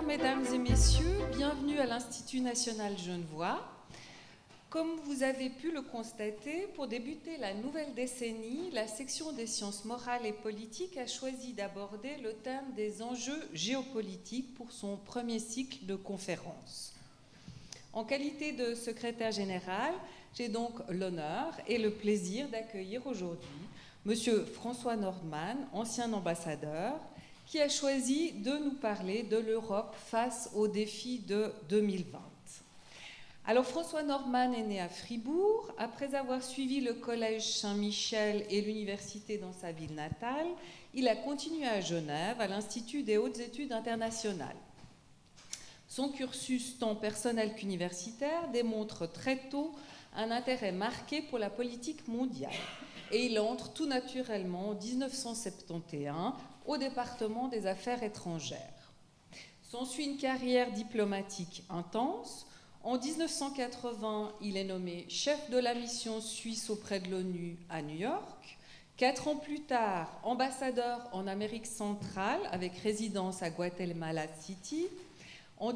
mesdames et messieurs, bienvenue à l'Institut national Genevois. Comme vous avez pu le constater, pour débuter la nouvelle décennie, la section des sciences morales et politiques a choisi d'aborder le thème des enjeux géopolitiques pour son premier cycle de conférences. En qualité de secrétaire général, j'ai donc l'honneur et le plaisir d'accueillir aujourd'hui Monsieur François Nordman, ancien ambassadeur, qui a choisi de nous parler de l'Europe face aux défis de 2020. Alors François Nordman est né à Fribourg. Après avoir suivi le collège Saint-Michel et l'université dans sa ville natale, il a continué à Genève, à l'Institut des hautes études internationales. Son cursus tant personnel qu'universitaire démontre très tôt un intérêt marqué pour la politique mondiale. Et il entre tout naturellement en 1971 au département des Affaires étrangères. S'ensuit une carrière diplomatique intense. En 1980, il est nommé chef de la mission suisse auprès de l'ONU à New York. 4 ans plus tard, ambassadeur en Amérique centrale avec résidence à Guatemala City. En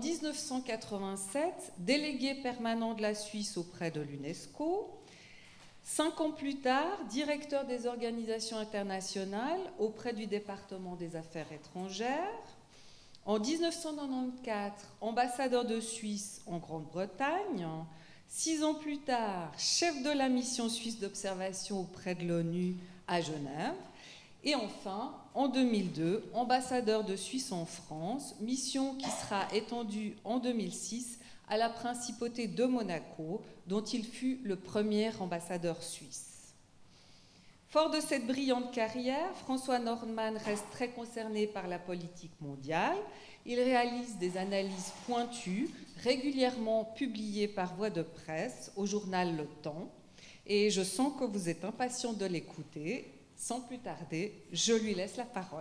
1987, délégué permanent de la Suisse auprès de l'UNESCO. 5 ans plus tard, directeur des organisations internationales auprès du département des Affaires étrangères. En 1994, ambassadeur de Suisse en Grande-Bretagne. 6 ans plus tard, chef de la mission suisse d'observation auprès de l'ONU à Genève. Et enfin, en 2002, ambassadeur de Suisse en France, mission qui sera étendue en 2006 à la principauté de Monaco, dont il fut le premier ambassadeur suisse. Fort de cette brillante carrière, François Nordman reste très concerné par la politique mondiale. Il réalise des analyses pointues, régulièrement publiées par voie de presse au journal Le Temps. Et je sens que vous êtes impatient de l'écouter. Sans plus tarder, je lui laisse la parole.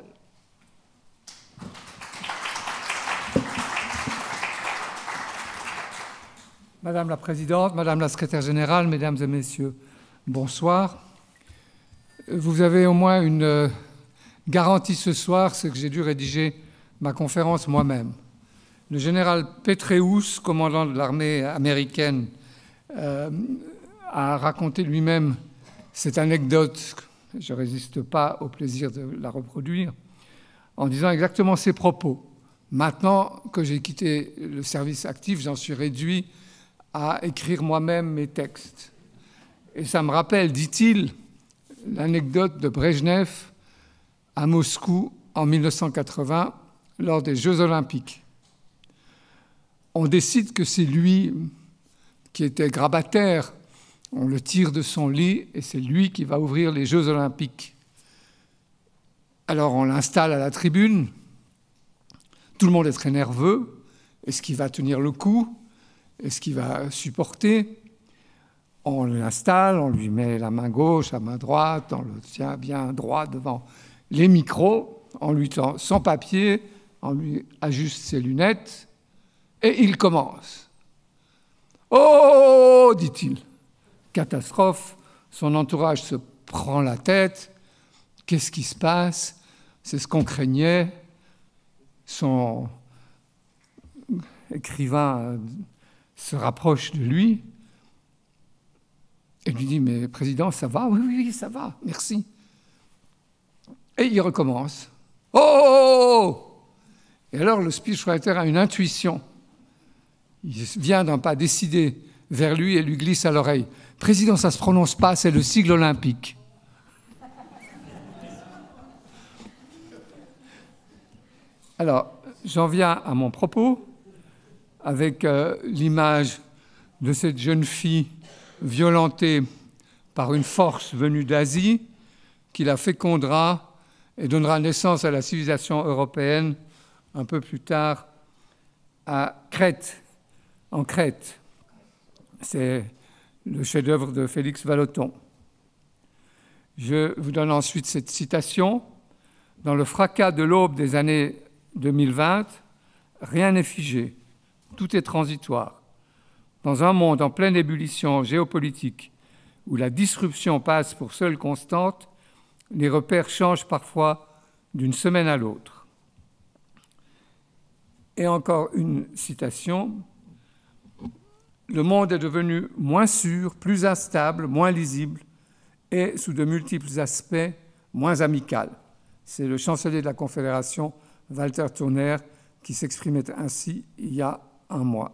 Madame la Présidente, Madame la Secrétaire Générale, Mesdames et Messieurs, bonsoir. Vous avez au moins une garantie ce soir, c'est que j'ai dû rédiger ma conférence moi-même. Le général Petraeus, commandant de l'armée américaine, a raconté lui-même cette anecdote. Je ne résiste pas au plaisir de la reproduire, en disant exactement ces propos. Maintenant que j'ai quitté le service actif, j'en suis réduit à écrire moi-même mes textes. Et ça me rappelle, dit-il, l'anecdote de Brejnev à Moscou en 1980, lors des Jeux Olympiques. On décide que c'est lui qui était grabataire. On le tire de son lit et c'est lui qui va ouvrir les Jeux Olympiques. Alors on l'installe à la tribune. Tout le monde est très nerveux. Est-ce qu'il va tenir le coup? Est-ce qu'il va supporter? On l'installe, on lui met la main gauche, la main droite, on le tient bien droit devant les micros, on lui tend son papier, on lui ajuste ses lunettes et il commence. « Oh !» dit-il. Catastrophe, son entourage se prend la tête. Qu'est-ce qui se passe? C'est ce qu'on craignait. Son écrivain se rapproche de lui et lui dit « Mais Président, ça va? Oui, oui, ça va, merci. » Et il recommence. « Oh !» Et alors le speechwriter a une intuition. Il vient d'un pas décidé vers lui et lui glisse à l'oreille. « Président, ça ne se prononce pas, c'est le sigle olympique. » Alors, j'en viens à mon propos avec l'image de cette jeune fille violentée par une force venue d'Asie qui la fécondera et donnera naissance à la civilisation européenne un peu plus tard à Crète, en Crète. C'est le chef-d'œuvre de Félix Vallotton. Je vous donne ensuite cette citation. « Dans le fracas de l'aube des années 2020, rien n'est figé, tout est transitoire. Dans un monde en pleine ébullition géopolitique, où la disruption passe pour seule constante, les repères changent parfois d'une semaine à l'autre. » Et encore une citation, « Le monde est devenu moins sûr, plus instable, moins lisible et, sous de multiples aspects, moins amical. » C'est le chancelier de la Confédération, Walter Thurner, qui s'exprimait ainsi il y a un mois.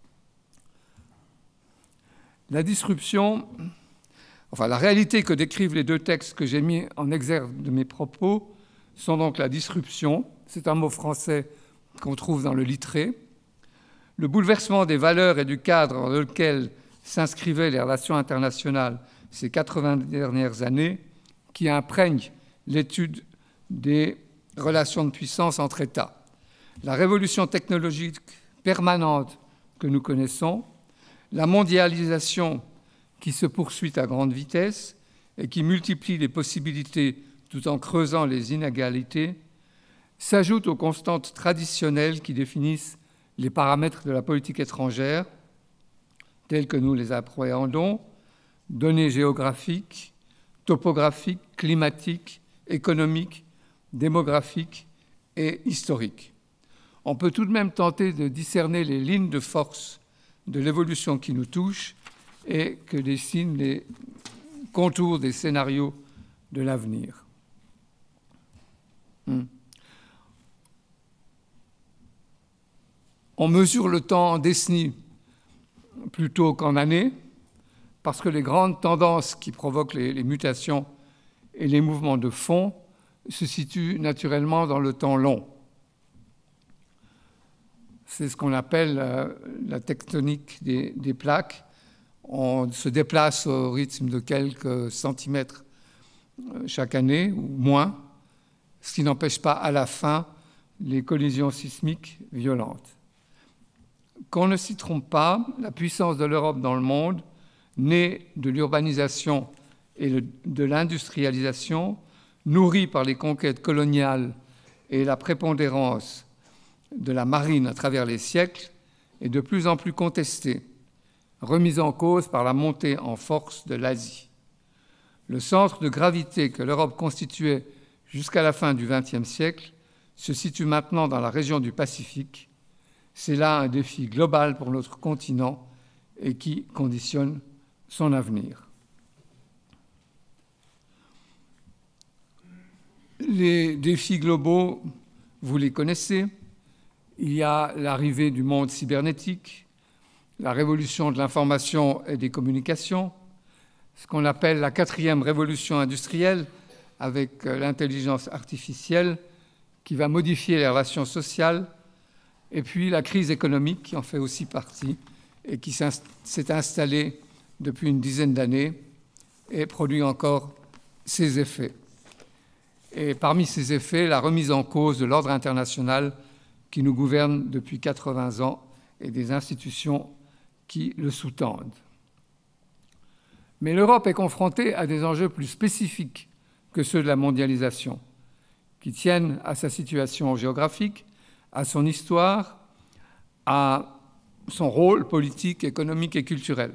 La disruption, la réalité que décrivent les deux textes que j'ai mis en exergue de mes propos sont donc la disruption, c'est un mot français qu'on trouve dans le Littré, le bouleversement des valeurs et du cadre dans lequel s'inscrivaient les relations internationales ces 80 dernières années, qui imprègnent l'étude des relations de puissance entre États. La révolution technologique permanente que nous connaissons, la mondialisation qui se poursuit à grande vitesse et qui multiplie les possibilités tout en creusant les inégalités, s'ajoute aux constantes traditionnelles qui définissent les paramètres de la politique étrangère, tels que nous les appréhendons, données géographiques, topographiques, climatiques, économiques, démographiques et historiques. On peut tout de même tenter de discerner les lignes de force de l'évolution qui nous touche et que dessinent les contours des scénarios de l'avenir. On mesure le temps en décennies plutôt qu'en années, parce que les grandes tendances qui provoquent les mutations et les mouvements de fond se situent naturellement dans le temps long. C'est ce qu'on appelle la tectonique des plaques. On se déplace au rythme de quelques centimètres chaque année, ou moins, ce qui n'empêche pas à la fin les collisions sismiques violentes. Qu'on ne s'y trompe pas, la puissance de l'Europe dans le monde, née de l'urbanisation et de l'industrialisation, nourrie par les conquêtes coloniales et la prépondérance de la marine à travers les siècles, est de plus en plus contestée, remise en cause par la montée en force de l'Asie. Le centre de gravité que l'Europe constituait jusqu'à la fin du XXe siècle se situe maintenant dans la région du Pacifique. C'est là un défi global pour notre continent et qui conditionne son avenir. Les défis globaux, vous les connaissez. Il y a l'arrivée du monde cybernétique, la révolution de l'information et des communications, ce qu'on appelle la 4e révolution industrielle avec l'intelligence artificielle qui va modifier les relations sociales, et puis la crise économique qui en fait aussi partie et qui s'est installée depuis une dizaine d'années et produit encore ses effets. Et parmi ces effets, la remise en cause de l'ordre international qui nous gouverne depuis 80 ans et des institutions qui le sous-tendent. Mais l'Europe est confrontée à des enjeux plus spécifiques que ceux de la mondialisation, qui tiennent à sa situation géographique, à son histoire, à son rôle politique, économique et culturel.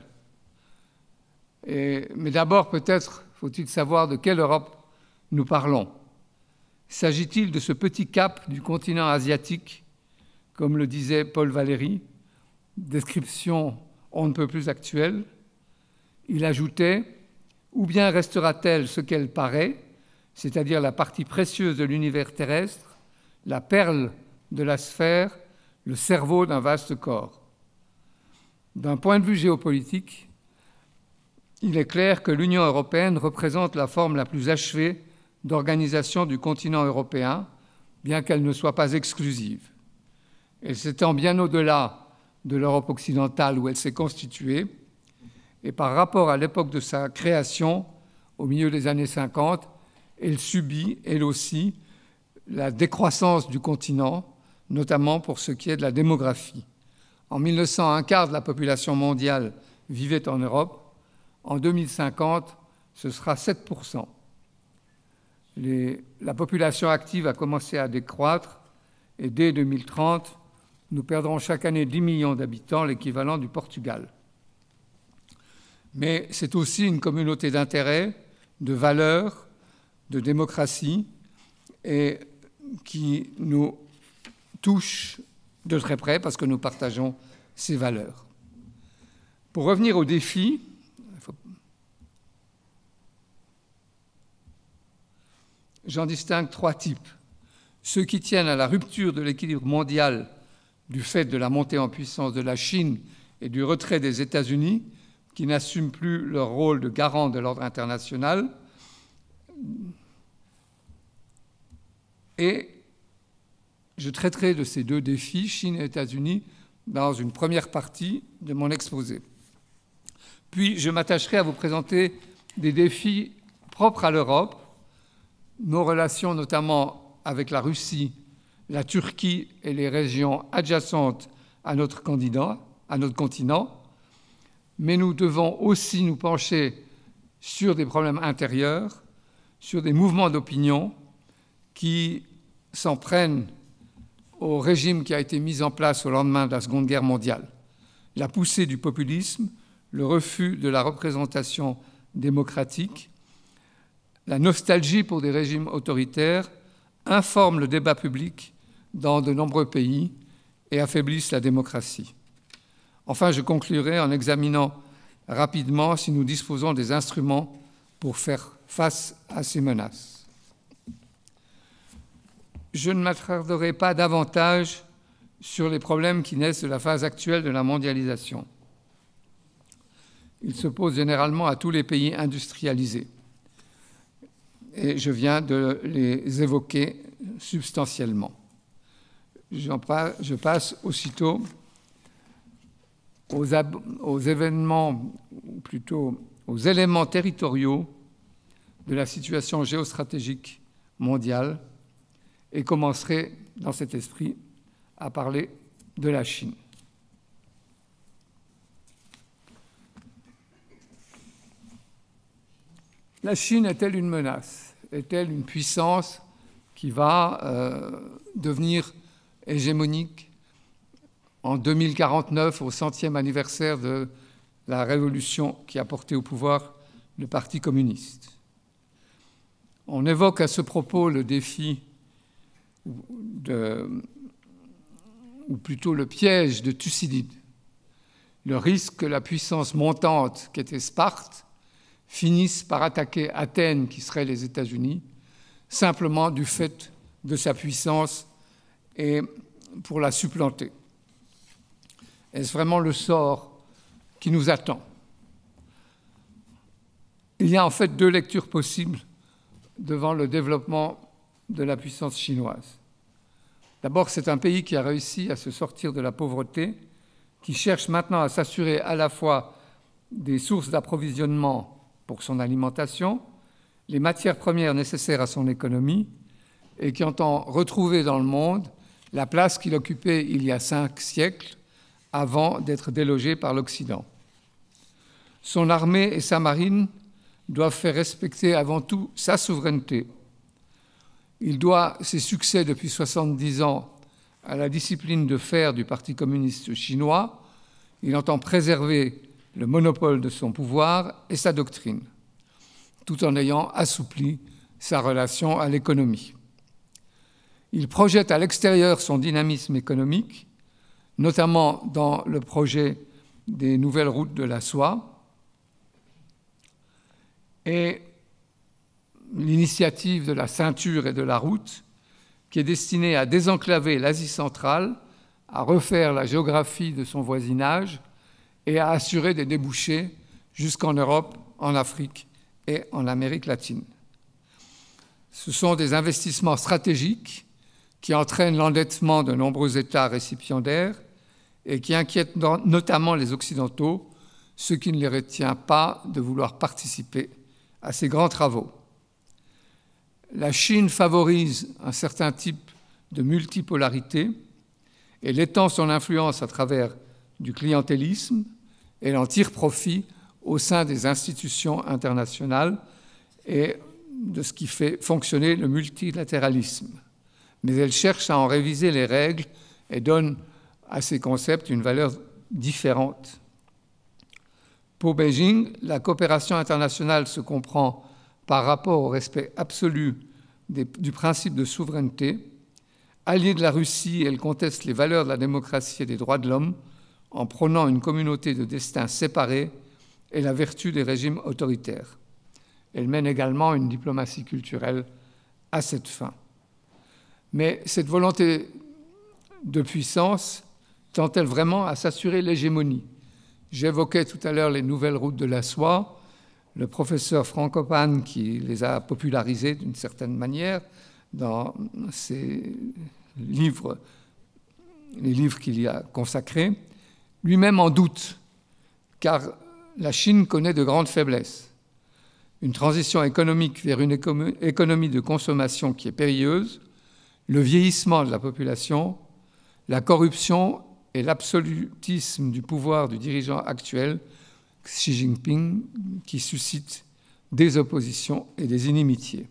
Mais d'abord, peut-être faut-il savoir de quelle Europe nous parlons. S'agit-il de ce petit cap du continent asiatique, comme le disait Paul Valéry, description on ne peut plus actuelle? Il ajoutait « Ou bien restera-t-elle ce qu'elle paraît, c'est-à-dire la partie précieuse de l'univers terrestre, la perle de la sphère, le cerveau d'un vaste corps ?» D'un point de vue géopolitique, il est clair que l'Union européenne représente la forme la plus achevée d'organisation du continent européen, bien qu'elle ne soit pas exclusive. Elle s'étend bien au-delà de l'Europe occidentale où elle s'est constituée, et par rapport à l'époque de sa création, au milieu des années 50, elle subit, elle aussi, la décroissance du continent, notamment pour ce qui est de la démographie. En 1900, un quart de la population mondiale vivait en Europe. En 2050, ce sera 7%. La population active a commencé à décroître et dès 2030, nous perdrons chaque année 10 millions d'habitants, l'équivalent du Portugal. Mais c'est aussi une communauté d'intérêts, de valeurs, de démocratie et qui nous touche de très près parce que nous partageons ces valeurs. Pour revenir aux défis, j'en distingue 3 types. Ceux qui tiennent à la rupture de l'équilibre mondial du fait de la montée en puissance de la Chine et du retrait des États-Unis, qui n'assument plus leur rôle de garant de l'ordre international. Et je traiterai de ces 2 défis, Chine et États-Unis, dans une première partie de mon exposé. Puis je m'attacherai à vous présenter des défis propres à l'Europe, nos relations notamment avec la Russie, la Turquie et les régions adjacentes à notre continent, mais nous devons aussi nous pencher sur des problèmes intérieurs, sur des mouvements d'opinion qui s'en prennent au régime qui a été mis en place au lendemain de la Seconde Guerre mondiale. La poussée du populisme, le refus de la représentation démocratique, la nostalgie pour des régimes autoritaires informent le débat public dans de nombreux pays et affaiblissent la démocratie. Enfin, je conclurai en examinant rapidement si nous disposons des instruments pour faire face à ces menaces. Je ne m'attarderai pas davantage sur les problèmes qui naissent de la phase actuelle de la mondialisation. Ils se posent généralement à tous les pays industrialisés. Et je viens de les évoquer substantiellement. Je passe aussitôt aux événements, ou plutôt aux éléments territoriaux de la situation géostratégique mondiale et commencerai dans cet esprit à parler de la Chine. La Chine est-elle une menace? Est-elle une puissance qui va devenir hégémonique en 2049, au 100e anniversaire de la révolution qui a porté au pouvoir le Parti communiste? On évoque à ce propos le défi, ou plutôt le piège de Thucydide, le risque que la puissance montante qu'était Sparte finisse par attaquer Athènes, qui serait les États-Unis, simplement du fait de sa puissance et pour la supplanter. Est-ce vraiment le sort qui nous attend? Il y a en fait 2 lectures possibles devant le développement de la puissance chinoise. D'abord, c'est un pays qui a réussi à se sortir de la pauvreté, qui cherche maintenant à s'assurer à la fois des sources d'approvisionnement pour son alimentation, les matières premières nécessaires à son économie, et qui entend retrouver dans le monde la place qu'il occupait il y a 5 siècles avant d'être délogé par l'Occident. Son armée et sa marine doivent faire respecter avant tout sa souveraineté. Il doit ses succès depuis 70 ans à la discipline de fer du Parti communiste chinois. Il entend préserver le monopole de son pouvoir et sa doctrine, tout en ayant assoupli sa relation à l'économie. Il projette à l'extérieur son dynamisme économique, notamment dans le projet des nouvelles routes de la soie, et l'initiative de la ceinture et de la route, qui est destinée à désenclaver l'Asie centrale, à refaire la géographie de son voisinage et à assurer des débouchés jusqu'en Europe, en Afrique et en Amérique latine. Ce sont des investissements stratégiques qui entraînent l'endettement de nombreux États récipiendaires et qui inquiètent notamment les Occidentaux, ce qui ne les retient pas de vouloir participer à ces grands travaux. La Chine favorise un certain type de multipolarité. Elle étend son influence à travers du clientélisme. Elle en tire profit au sein des institutions internationales et de ce qui fait fonctionner le multilatéralisme. Mais elle cherche à en réviser les règles et donne à ces concepts une valeur différente. Pour Beijing, la coopération internationale se comprend par rapport au respect absolu du principe de souveraineté, Alliée de la Russie, elle conteste les valeurs de la démocratie et des droits de l'homme en prônant une communauté de destin séparée et la vertu des régimes autoritaires. Elle mène également une diplomatie culturelle à cette fin. Mais cette volonté de puissance tend-elle vraiment à s'assurer l'hégémonie? J'évoquais tout à l'heure les nouvelles routes de la soie. Le professeur Frankopan, qui les a popularisées d'une certaine manière dans ses livres, les livres qu'il y a consacrés, lui-même en doute, car la Chine connaît de grandes faiblesses. Une transition économique vers une économie de consommation qui est périlleuse, le vieillissement de la population, la corruption et l'absolutisme du pouvoir du dirigeant actuel, Xi Jinping, qui suscite des oppositions et des inimitiés.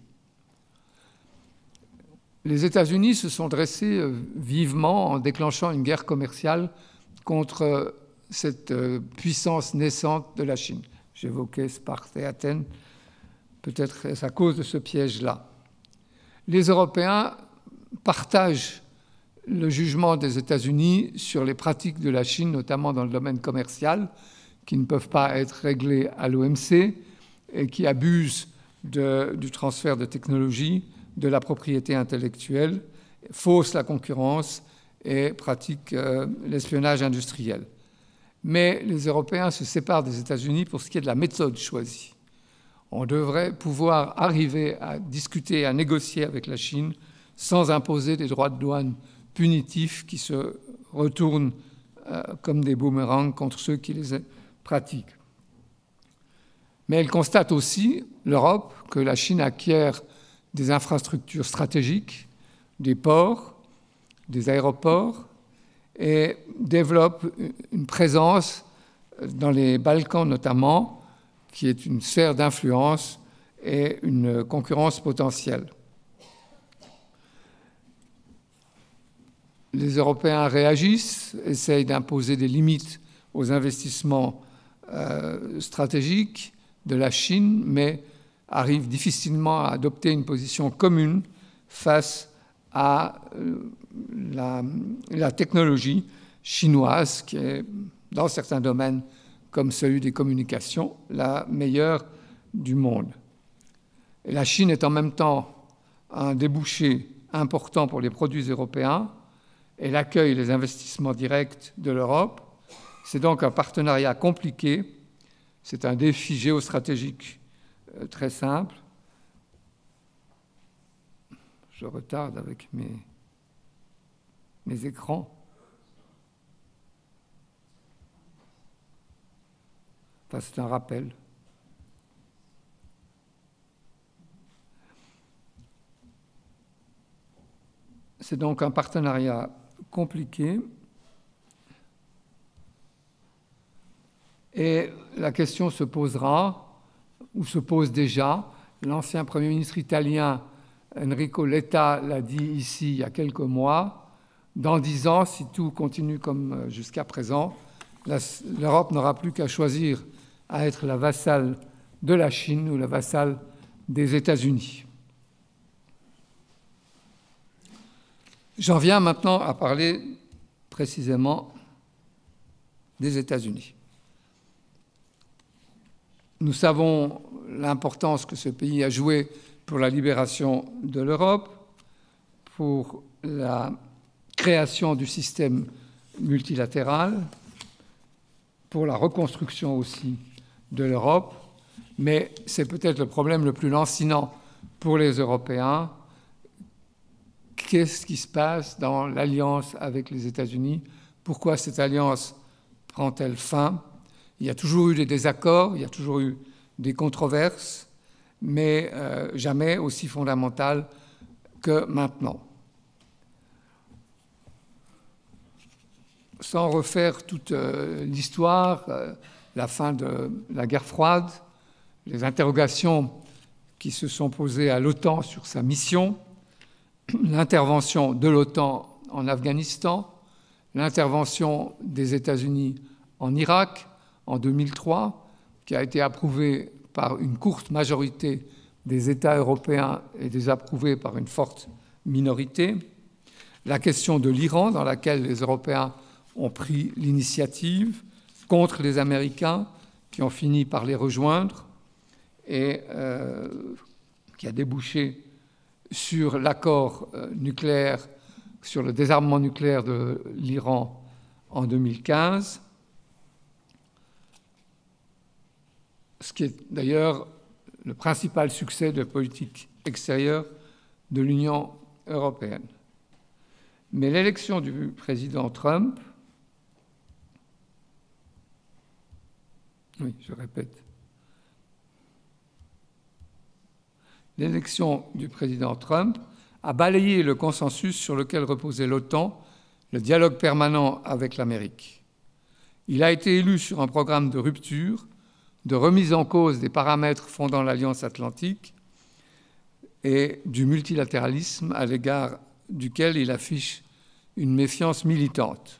Les États-Unis se sont dressés vivement en déclenchant une guerre commerciale contre cette puissance naissante de la Chine. J'évoquais Sparte et Athènes, peut-être est-ce à cause de ce piège-là. Les Européens partagent le jugement des États-Unis sur les pratiques de la Chine, notamment dans le domaine commercial, qui ne peuvent pas être réglées à l'OMC et qui abusent du transfert de technologie, de la propriété intellectuelle, faussent la concurrence et pratiquent l'espionnage industriel. Mais les Européens se séparent des États-Unis pour ce qui est de la méthode choisie. On devrait pouvoir arriver à discuter, à négocier avec la Chine sans imposer des droits de douane punitifs qui se retournent comme des boomerangs contre ceux qui les pratiquent. Mais elle constate aussi, l'Europe, que la Chine acquiert des infrastructures stratégiques, des ports, des aéroports, et développe une présence dans les Balkans notamment, qui est une sphère d'influence et une concurrence potentielle. Les Européens réagissent, essayent d'imposer des limites aux investissements stratégiques de la Chine, mais arrivent difficilement à adopter une position commune face à la technologie chinoise, qui est, dans certains domaines, comme celui des communications, la meilleure du monde. Et la Chine est en même temps un débouché important pour les produits européens. Elle accueille les investissements directs de l'Europe. C'est donc un partenariat compliqué. C'est un défi géostratégique très simple. Je retarde avec mes écrans. Enfin, c'est un rappel. C'est donc un partenariat compliqué. Et la question se posera, ou se pose déjà. L'ancien Premier ministre italien Enrico Letta l'a dit ici il y a quelques mois. Dans 10 ans, si tout continue comme jusqu'à présent, l'Europe n'aura plus qu'à choisir à être la vassale de la Chine ou la vassale des États-Unis. J'en viens maintenant à parler précisément des États-Unis. Nous savons l'importance que ce pays a jouée pour la libération de l'Europe, pour la création du système multilatéral, pour la reconstruction aussi de l'Europe, mais c'est peut-être le problème le plus lancinant pour les Européens. Qu'est-ce qui se passe dans l'alliance avec les États-Unis? Pourquoi cette alliance prend-elle fin? Il y a toujours eu des désaccords, il y a toujours eu des controverses, mais jamais aussi fondamentales que maintenant. Sans refaire toute l'histoire, la fin de la guerre froide, les interrogations qui se sont posées à l'OTAN sur sa mission, l'intervention de l'OTAN en Afghanistan, l'intervention des États-Unis en Irak en 2003, qui a été approuvée par une courte majorité des États européens et désapprouvée par une forte minorité, la question de l'Iran, dans laquelle les Européens ont pris l'initiative contre les Américains, qui ont fini par les rejoindre, et qui a débouché sur l'accord nucléaire, sur le désarmement nucléaire de l'Iran en 2015, ce qui est d'ailleurs le principal succès de la politique extérieure de l'Union européenne. Mais l'élection du président Trump, oui, je répète, l'élection du président Trump a balayé le consensus sur lequel reposait l'OTAN, le dialogue permanent avec l'Amérique. Il a été élu sur un programme de rupture, de remise en cause des paramètres fondant l'Alliance atlantique et du multilatéralisme à l'égard duquel il affiche une méfiance militante.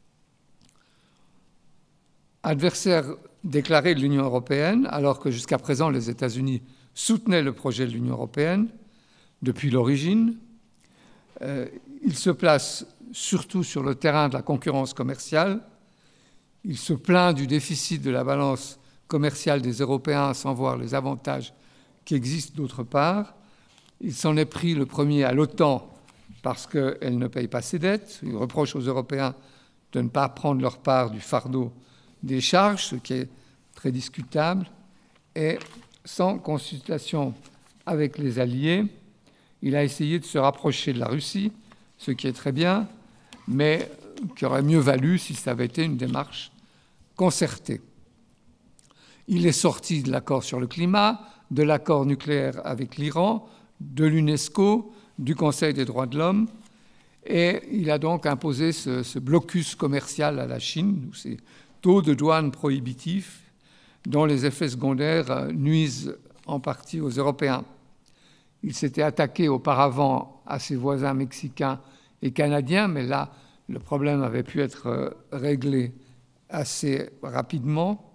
Adversaire déclaré de l'Union européenne, alors que jusqu'à présent les États-Unis soutenaient le projet de l'Union européenne depuis l'origine, il se place surtout sur le terrain de la concurrence commerciale. Il se plaint du déficit de la balance commerciale des Européens sans voir les avantages qui existent d'autre part. Il s'en est pris le premier à l'OTAN parce qu'elle ne paye pas ses dettes. Il reproche aux Européens de ne pas prendre leur part du fardeau des charges, ce qui est très discutable. Et sans consultation avec les alliés, il a essayé de se rapprocher de la Russie, ce qui est très bien, mais qui aurait mieux valu si ça avait été une démarche concertée. Il est sorti de l'accord sur le climat, de l'accord nucléaire avec l'Iran, de l'UNESCO, du Conseil des droits de l'homme, et il a donc imposé ce blocus commercial à la Chine, ces taux de douane prohibitifs dont les effets secondaires nuisent en partie aux Européens. Il s'était attaqué auparavant à ses voisins mexicains et canadiens, mais là, le problème avait pu être réglé assez rapidement.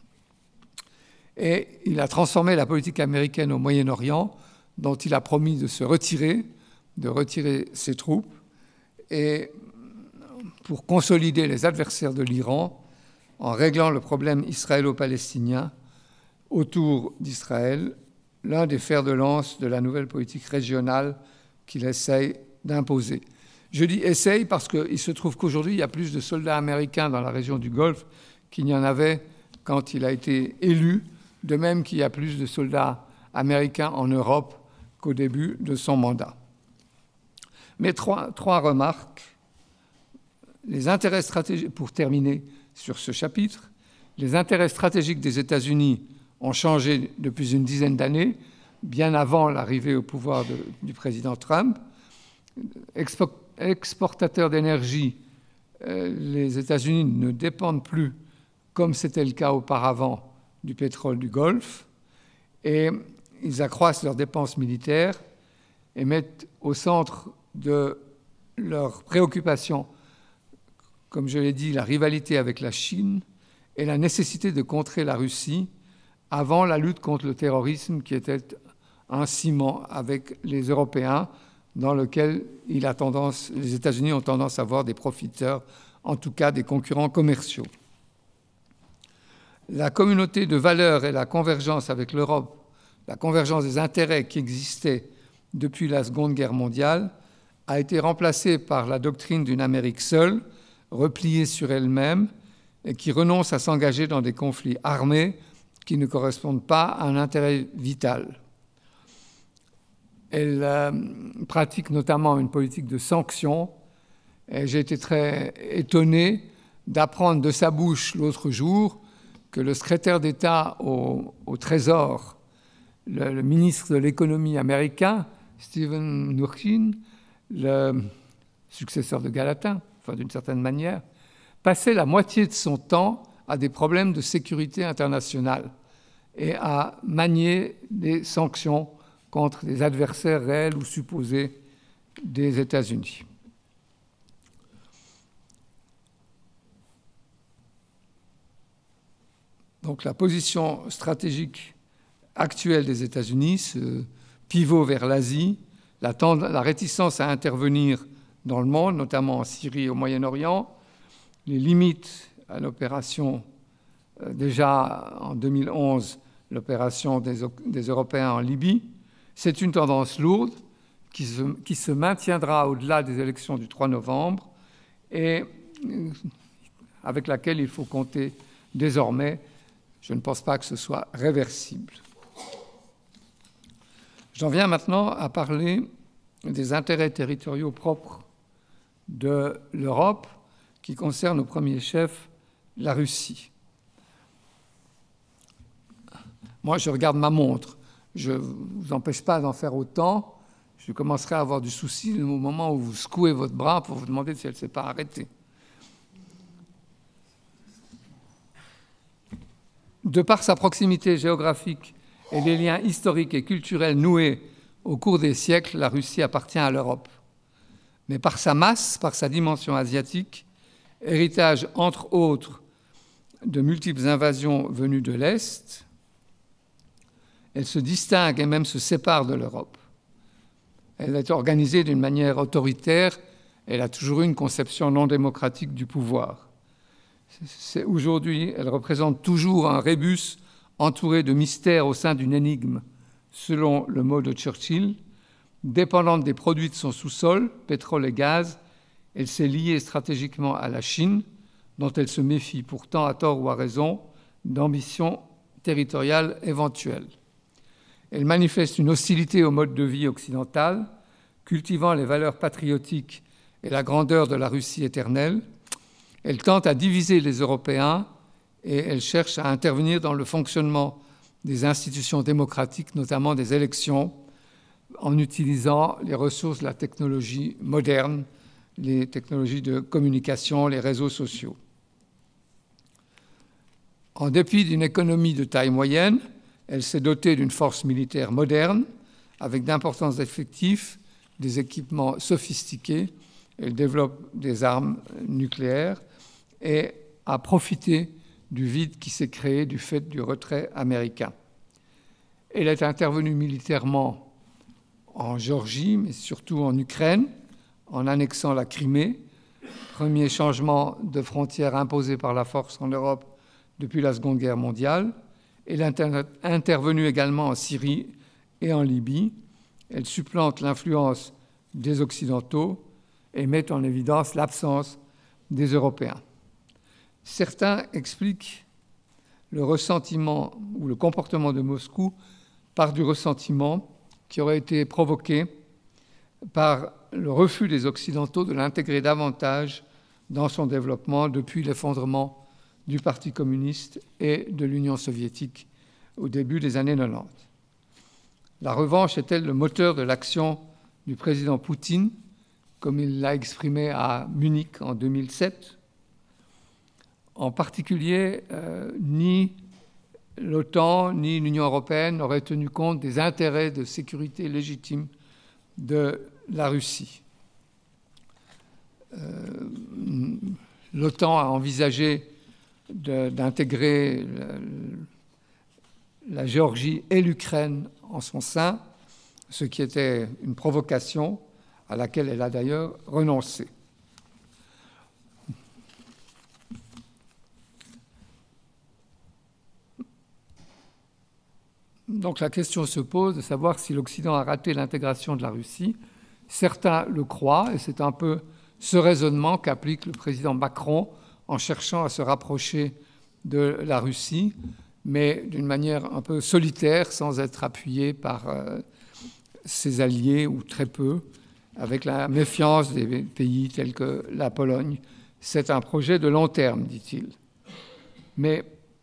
Et il a transformé la politique américaine au Moyen-Orient, dont il a promis de se retirer, de retirer ses troupes, et pour consolider les adversaires de l'Iran, en réglant le problème israélo-palestinien autour d'Israël, l'un des fers de lance de la nouvelle politique régionale qu'il essaye d'imposer. Je dis « essaye » parce qu'il se trouve qu'aujourd'hui, il y a plus de soldats américains dans la région du Golfe qu'il n'y en avait quand il a été élu, de même qu'il y a plus de soldats américains en Europe qu'au début de son mandat. Mais trois remarques. Les intérêts stratégiques, pour terminer sur ce chapitre, les intérêts stratégiques des États-Unis ont changé depuis une dizaine d'années, bien avant l'arrivée au pouvoir du président Trump. Exportateurs d'énergie, les États-Unis ne dépendent plus, comme c'était le cas auparavant, du pétrole du Golfe, et ils accroissent leurs dépenses militaires et mettent au centre de leurs préoccupations, comme je l'ai dit, la rivalité avec la Chine et la nécessité de contrer la Russie avant la lutte contre le terrorisme qui était un ciment avec les Européens dans lequel les États-Unis ont tendance à voir des profiteurs, en tout cas des concurrents commerciaux. La communauté de valeurs et la convergence avec l'Europe, la convergence des intérêts qui existaient depuis la Seconde Guerre mondiale, a été remplacée par la doctrine d'une Amérique seule, repliée sur elle-même, et qui renonce à s'engager dans des conflits armés qui ne correspondent pas à un intérêt vital. Elle pratique notamment une politique de sanctions. Et j'ai été très étonné d'apprendre de sa bouche l'autre jour que le secrétaire d'État au Trésor, le ministre de l'économie américain, Steven Mnuchin, le successeur de Gallatin, enfin d'une certaine manière, passait la moitié de son temps à des problèmes de sécurité internationale et à manier des sanctions contre des adversaires réels ou supposés des États-Unis. Donc la position stratégique actuelle des États-Unis, ce pivot vers l'Asie, la réticence à intervenir dans le monde, notamment en Syrie et au Moyen-Orient, les limites à l'opération, déjà en 2011, l'opération des Européens en Libye. C'est une tendance lourde qui se maintiendra au-delà des élections du 3 novembre et avec laquelle il faut compter désormais. Je ne pense pas que ce soit réversible. J'en viens maintenant à parler des intérêts territoriaux propres de l'Europe qui concernent au premier chef la Russie. Moi, je regarde ma montre. Je ne vous empêche pas d'en faire autant. Je commencerai à avoir du souci au moment où vous secouez votre bras pour vous demander si elle ne s'est pas arrêtée. De par sa proximité géographique et les liens historiques et culturels noués au cours des siècles, la Russie appartient à l'Europe. Mais par sa masse, par sa dimension asiatique, héritage entre autres de multiples invasions venues de l'Est, elle se distingue et même se sépare de l'Europe. Elle est organisée d'une manière autoritaire, elle a toujours eu une conception non démocratique du pouvoir. Aujourd'hui, elle représente toujours un rébus entouré de mystères au sein d'une énigme, selon le mot de Churchill. Dépendante des produits de son sous-sol, pétrole et gaz, elle s'est liée stratégiquement à la Chine, dont elle se méfie pourtant, à tort ou à raison, d'ambitions territoriales éventuelles. Elle manifeste une hostilité au mode de vie occidental, cultivant les valeurs patriotiques et la grandeur de la Russie éternelle. Elle tente à diviser les Européens et elle cherche à intervenir dans le fonctionnement des institutions démocratiques, notamment des élections, en utilisant les ressources de la technologie moderne, les technologies de communication, les réseaux sociaux. En dépit d'une économie de taille moyenne, elle s'est dotée d'une force militaire moderne, avec d'importants effectifs, des équipements sophistiqués. Elle développe des armes nucléaires et a profité du vide qui s'est créé du fait du retrait américain. Elle est intervenue militairement en Géorgie, mais surtout en Ukraine, en annexant la Crimée, premier changement de frontière imposé par la force en Europe depuis la Seconde Guerre mondiale. Elle est intervenue également en Syrie et en Libye. Elle supplante l'influence des Occidentaux et met en évidence l'absence des Européens. Certains expliquent le ressentiment ou le comportement de Moscou par du ressentiment qui aurait été provoqué par le refus des Occidentaux de l'intégrer davantage dans son développement depuis l'effondrement du Parti communiste et de l'Union soviétique au début des années 90. La revanche est-elle le moteur de l'action du président Poutine, comme il l'a exprimé à Munich en 2007 ? En particulier, ni l'OTAN ni l'Union européenne n'auraient tenu compte des intérêts de sécurité légitimes de la Russie. L'OTAN a envisagé d'intégrer la Géorgie et l'Ukraine en son sein, ce qui était une provocation à laquelle elle a d'ailleurs renoncé. Donc la question se pose de savoir si l'Occident a raté l'intégration de la Russie. Certains le croient, et c'est un peu ce raisonnement qu'applique le président Macron en cherchant à se rapprocher de la Russie, mais d'une manière un peu solitaire, sans être appuyé par ses alliés, ou très peu, avec la méfiance des pays tels que la Pologne. C'est un projet de long terme, dit-il. Mais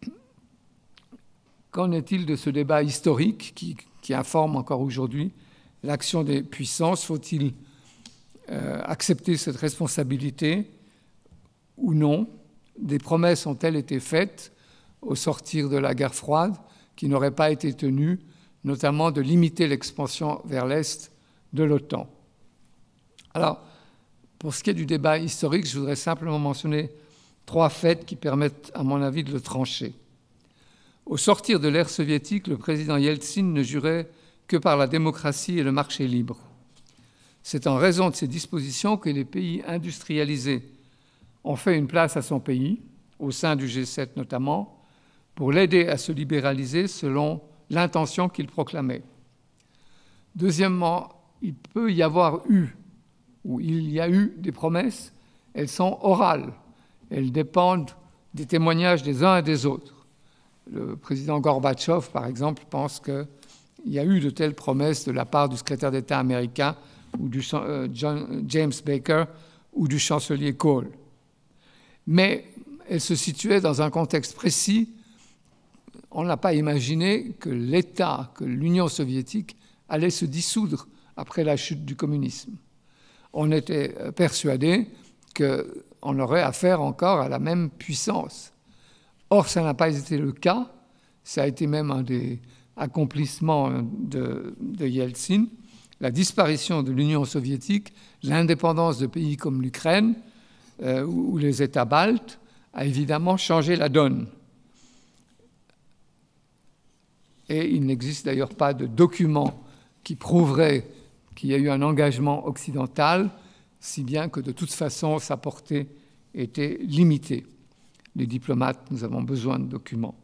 qu'en est-il de ce débat historique qui informe encore aujourd'hui l'action des puissances ? Faut-il accepter cette responsabilité ou non? Des promesses ont-elles été faites au sortir de la guerre froide qui n'auraient pas été tenues, notamment de limiter l'expansion vers l'Est de l'OTAN? Alors, pour ce qui est du débat historique, je voudrais simplement mentionner 3 faits qui permettent, à mon avis, de le trancher. Au sortir de l'ère soviétique, le président Yeltsin ne jurait que par la démocratie et le marché libre. C'est en raison de ces dispositions que les pays industrialisés ont fait une place à son pays, au sein du G7 notamment, pour l'aider à se libéraliser selon l'intention qu'il proclamait. Deuxièmement, il peut y avoir eu, ou il y a eu des promesses, elles sont orales, elles dépendent des témoignages des uns et des autres. Le président Gorbatchev, par exemple, pense qu'il y a eu de telles promesses de la part du secrétaire d'État américain ou du James Baker ou du chancelier Kohl. Mais elle se situait dans un contexte précis. On n'a pas imaginé que l'État, que l'Union soviétique allait se dissoudre après la chute du communisme. On était persuadé qu'on aurait affaire encore à la même puissance. Or, ça n'a pas été le cas. Ça a été même un des accomplissements de Yeltsin. La disparition de l'Union soviétique, l'indépendance de pays comme l'Ukraine ou les États baltes a évidemment changé la donne. Et il n'existe d'ailleurs pas de document qui prouverait qu'il y a eu un engagement occidental, si bien que de toute façon sa portée était limitée. Les diplomates, nous avons besoin de documents.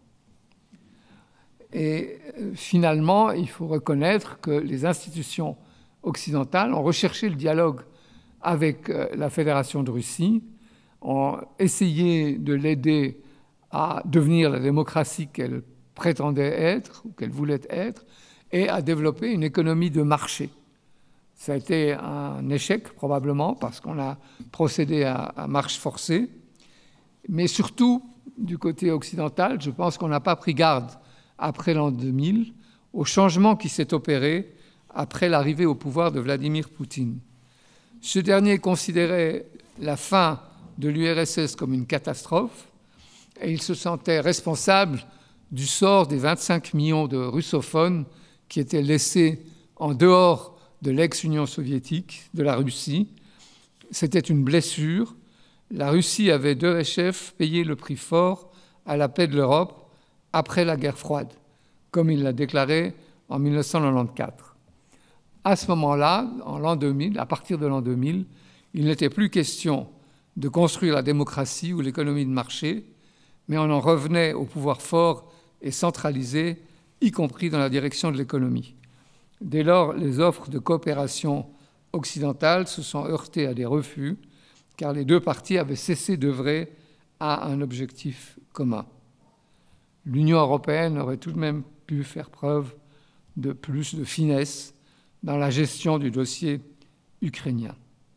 Et finalement, il faut reconnaître que les institutions occidentales ont recherché le dialogue avec la Fédération de Russie, ont essayé de l'aider à devenir la démocratie qu'elle prétendait être, ou qu'elle voulait être, et à développer une économie de marché. Ça a été un échec, probablement, parce qu'on a procédé à marche forcée. Mais surtout, du côté occidental, je pense qu'on n'a pas pris garde, après l'an 2000, au changement qui s'est opéré après l'arrivée au pouvoir de Vladimir Poutine. Ce dernier considérait la fin de l'URSS comme une catastrophe et il se sentait responsable du sort des 25 millions de russophones qui étaient laissés en dehors de l'ex-Union soviétique, de la Russie. C'était une blessure. La Russie avait de rechef payé le prix fort à la paix de l'Europe après la guerre froide, comme il l'a déclaré en 1994. À ce moment-là, en l'an 2000, à partir de l'an 2000, il n'était plus question de construire la démocratie ou l'économie de marché, mais on en revenait au pouvoir fort et centralisé, y compris dans la direction de l'économie. Dès lors, les offres de coopération occidentale se sont heurtées à des refus, car les deux parties avaient cessé d'œuvrer à un objectif commun. L'Union européenne aurait tout de même pu faire preuve de plus de finesse dans la gestion du dossier ukrainien.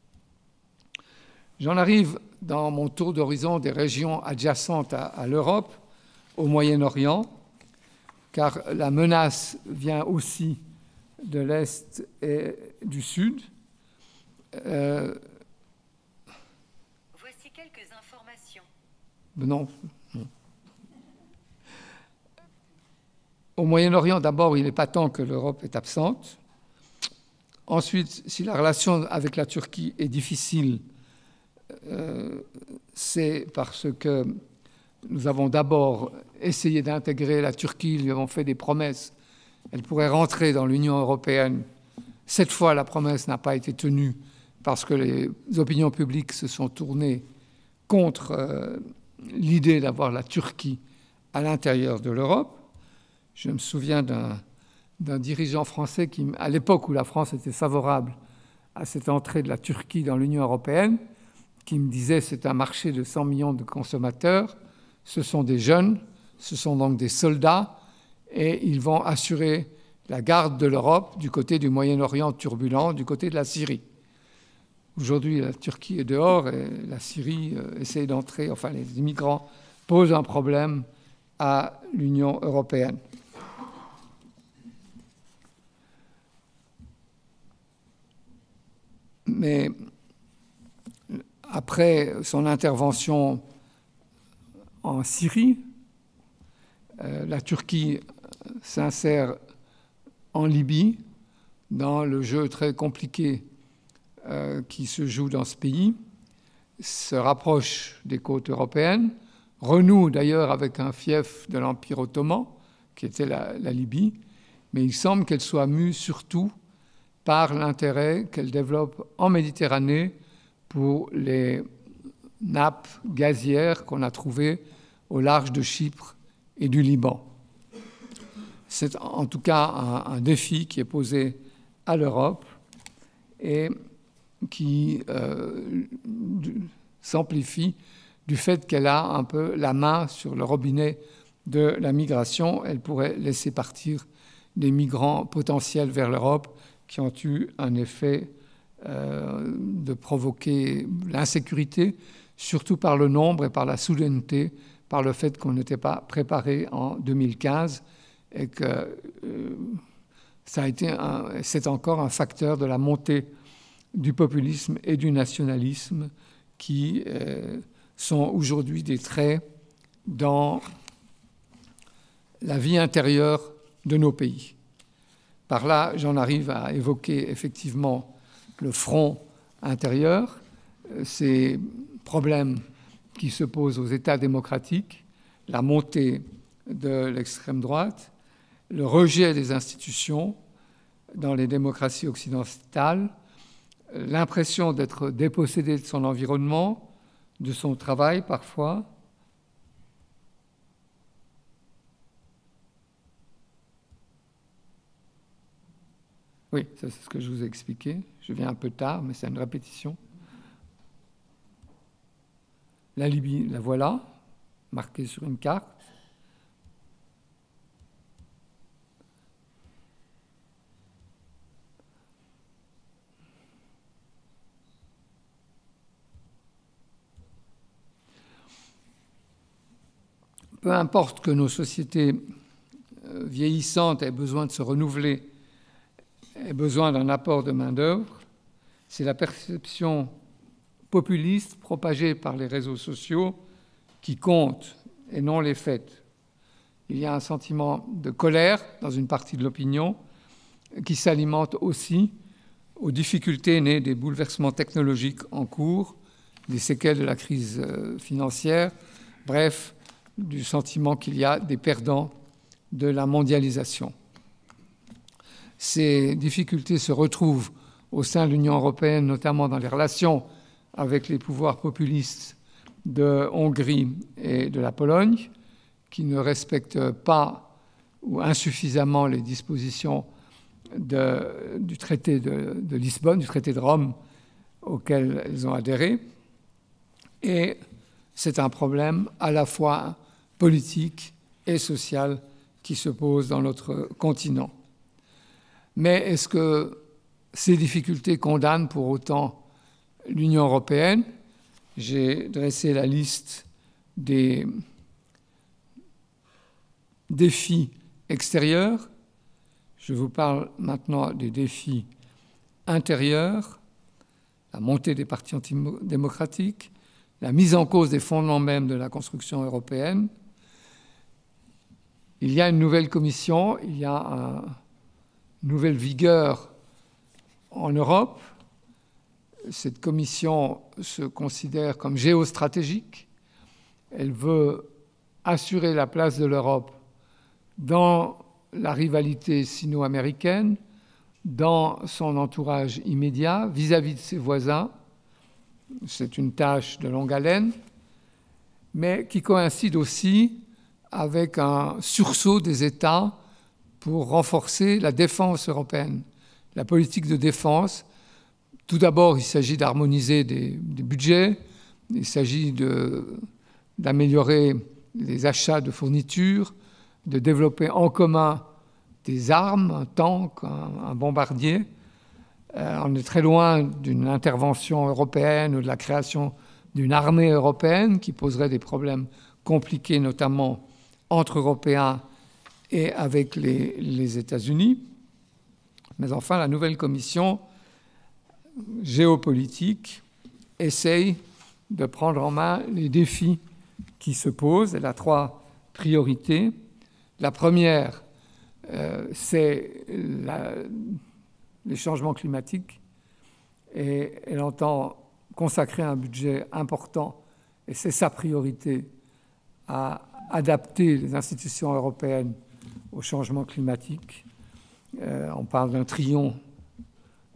J'en arrive dans mon tour d'horizon des régions adjacentes à l'Europe, au Moyen-Orient, car la menace vient aussi de l'Est et du Sud. Voici quelques informations. Non. Au Moyen-Orient, d'abord, il n'est pas tant que l'Europe est absente. Ensuite, si la relation avec la Turquie est difficile, c'est parce que nous avons d'abord essayé d'intégrer la Turquie, lui avons fait des promesses. Elle pourrait rentrer dans l'Union européenne. Cette fois, la promesse n'a pas été tenue parce que les opinions publiques se sont tournées contre l'idée d'avoir la Turquie à l'intérieur de l'Europe. Je me souviens d'un dirigeant français qui, à l'époque où la France était favorable à cette entrée de la Turquie dans l'Union européenne, qui me disait c'est un marché de 100 millions de consommateurs, ce sont des jeunes, ce sont donc des soldats, et ils vont assurer la garde de l'Europe du côté du Moyen-Orient turbulent, du côté de la Syrie. Aujourd'hui, la Turquie est dehors et la Syrie essaie d'entrer, enfin les immigrants posent un problème à l'Union européenne. Mais après son intervention en Syrie, la Turquie s'insère en Libye dans le jeu très compliqué qui se joue dans ce pays, se rapproche des côtes européennes, renoue d'ailleurs avec un fief de l'Empire ottoman, qui était la Libye, mais il semble qu'elle soit mue surtout par l'intérêt qu'elle développe en Méditerranée pour les nappes gazières qu'on a trouvées au large de Chypre et du Liban. C'est en tout cas un défi qui est posé à l'Europe et qui s'amplifie du fait qu'elle a un peu la main sur le robinet de la migration. Elle pourrait laisser partir des migrants potentiels vers l'Europe qui ont eu un effet de provoquer l'insécurité, surtout par le nombre et par la soudaineté, par le fait qu'on n'était pas préparé en 2015 et que c'est encore un facteur de la montée du populisme et du nationalisme qui sont aujourd'hui des traits dans la vie intérieure de nos pays. Par là, j'en arrive à évoquer effectivement le front intérieur, ces problèmes qui se posent aux États démocratiques, la montée de l'extrême droite, le rejet des institutions dans les démocraties occidentales, l'impression d'être dépossédé de son environnement, de son travail parfois. Oui, ça c'est ce que je vous ai expliqué. Je viens un peu tard, mais c'est une répétition. La Libye, la voilà, marquée sur une carte. Peu importe que nos sociétés vieillissantes aient besoin de se renouveler, aient besoin d'un apport de main-d'œuvre, c'est la perception populiste propagée par les réseaux sociaux qui compte et non les faits. Il y a un sentiment de colère dans une partie de l'opinion qui s'alimente aussi aux difficultés nées des bouleversements technologiques en cours, des séquelles de la crise financière, bref, du sentiment qu'il y a des perdants de la mondialisation. Ces difficultés se retrouvent au sein de l'Union européenne, notamment dans les relations avec les pouvoirs populistes de Hongrie et de la Pologne, qui ne respectent pas ou insuffisamment les dispositions du traité de Lisbonne, du traité de Rome, auquel elles ont adhéré. Et c'est un problème à la fois politique et social qui se pose dans notre continent. Mais est-ce que ces difficultés condamnent pour autant l'Union européenne? J'ai dressé la liste des défis extérieurs. Je vous parle maintenant des défis intérieurs, la montée des partis antidémocratiques, la mise en cause des fondements même de la construction européenne. Il y a une nouvelle commission, il y a une nouvelle vigueur en Europe. Cette commission se considère comme géostratégique. Elle veut assurer la place de l'Europe dans la rivalité sino-américaine, dans son entourage immédiat, vis-à-vis de ses voisins. C'est une tâche de longue haleine, mais qui coïncide aussi avec un sursaut des États pour renforcer la défense européenne, la politique de défense. Tout d'abord, il s'agit d'harmoniser des budgets, il s'agit d'améliorer les achats de fournitures, de développer en commun des armes, un tank, un bombardier. On est très loin d'une intervention européenne ou de la création d'une armée européenne qui poserait des problèmes compliqués, notamment entre Européens et avec les États-Unis. Mais enfin, la nouvelle commission géopolitique essaye de prendre en main les défis qui se posent. Elle a 3 priorités. La première, c'est les changements climatiques, et elle entend consacrer un budget important, et c'est sa priorité, à adapter les institutions européennes au changement climatique. On parle d'un 1 trillion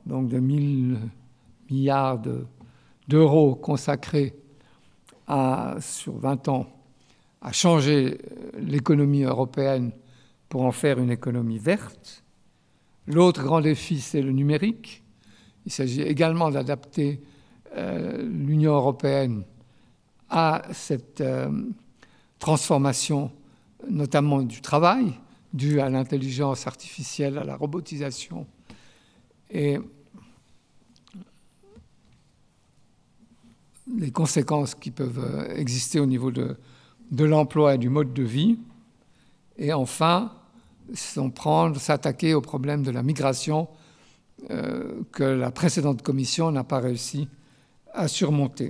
donc de 1000 milliards d'euros consacrés sur 20 ans à changer l'économie européenne pour en faire une économie verte. L'autre grand défi, c'est le numérique. Il s'agit également d'adapter l'Union européenne à cette transformation, notamment du travail, due à l'intelligence artificielle, à la robotisation. Et les conséquences qui peuvent exister au niveau de l'emploi et du mode de vie. Et enfin, s'attaquer au problème de la migration que la précédente commission n'a pas réussi à surmonter.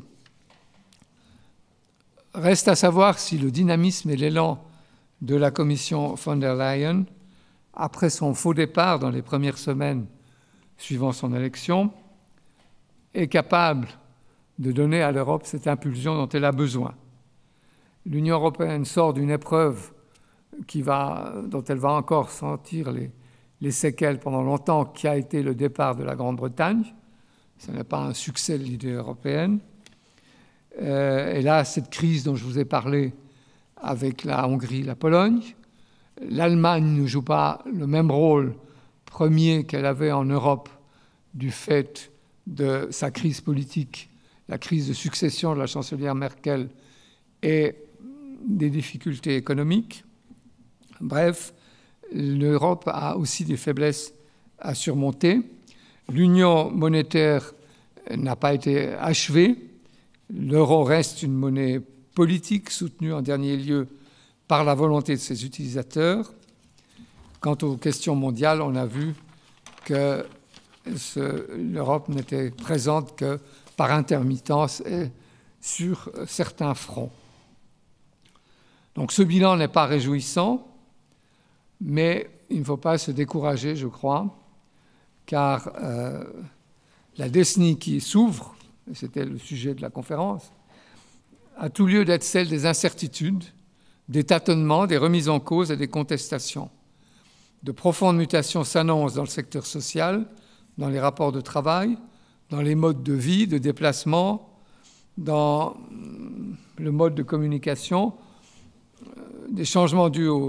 Reste à savoir si le dynamisme et l'élan de la commission von der Leyen, après son faux départ dans les premières semaines suivant son élection, est capable de donner à l'Europe cette impulsion dont elle a besoin. L'Union européenne sort d'une épreuve dont elle va encore sentir les séquelles pendant longtemps, qui a été le départ de la Grande-Bretagne. Ce n'est pas un succès de l'idée européenne. Et là, cette crise dont je vous ai parlé avec la Hongrie, la Pologne, l'Allemagne ne joue pas le même rôle premier qu'elle avait en Europe du fait de sa crise politique, la crise de succession de la chancelière Merkel et des difficultés économiques. Bref, l'Europe a aussi des faiblesses à surmonter. L'union monétaire n'a pas été achevée. L'euro reste une monnaie politique soutenue en dernier lieu par la volonté de ses utilisateurs. Quant aux questions mondiales, on a vu que l'Europe n'était présente que par intermittence et sur certains fronts. Donc ce bilan n'est pas réjouissant, mais il ne faut pas se décourager, je crois, car la décennie qui s'ouvre, et c'était le sujet de la conférence, a tout lieu d'être celle des incertitudes, des tâtonnements, des remises en cause et des contestations. De profondes mutations s'annoncent dans le secteur social, dans les rapports de travail, dans les modes de vie, de déplacement, dans le mode de communication, des changements dus au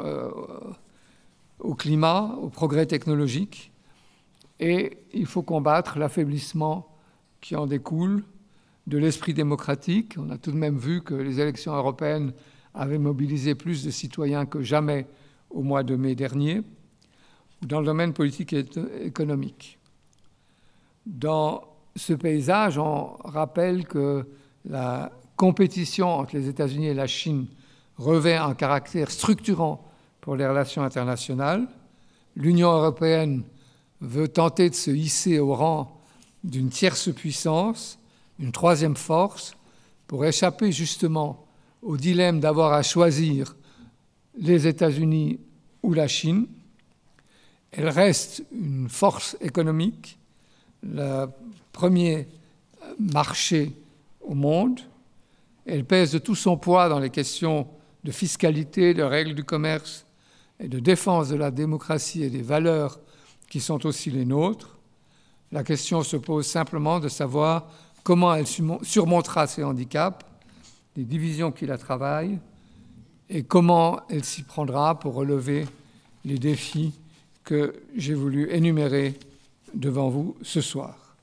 climat, au progrès technologique. Et il faut combattre l'affaiblissement qui en découle, de l'esprit démocratique. On a tout de même vu que les élections européennes avaient mobilisé plus de citoyens que jamais au mois de mai dernier, dans le domaine politique et économique. Dans ce paysage, on rappelle que la compétition entre les États-Unis et la Chine revêt un caractère structurant pour les relations internationales. L'Union européenne veut tenter de se hisser au rang d'une tierce puissance, une troisième force, pour échapper justement au dilemme d'avoir à choisir les États-Unis ou la Chine. Elle reste une force économique, le premier marché au monde. Elle pèse de tout son poids dans les questions de fiscalité, de règles du commerce et de défense de la démocratie et des valeurs qui sont aussi les nôtres. La question se pose simplement de savoir comment elle surmontera ces handicaps, les divisions qui la travaillent, et comment elle s'y prendra pour relever les défis que j'ai voulu énumérer devant vous ce soir.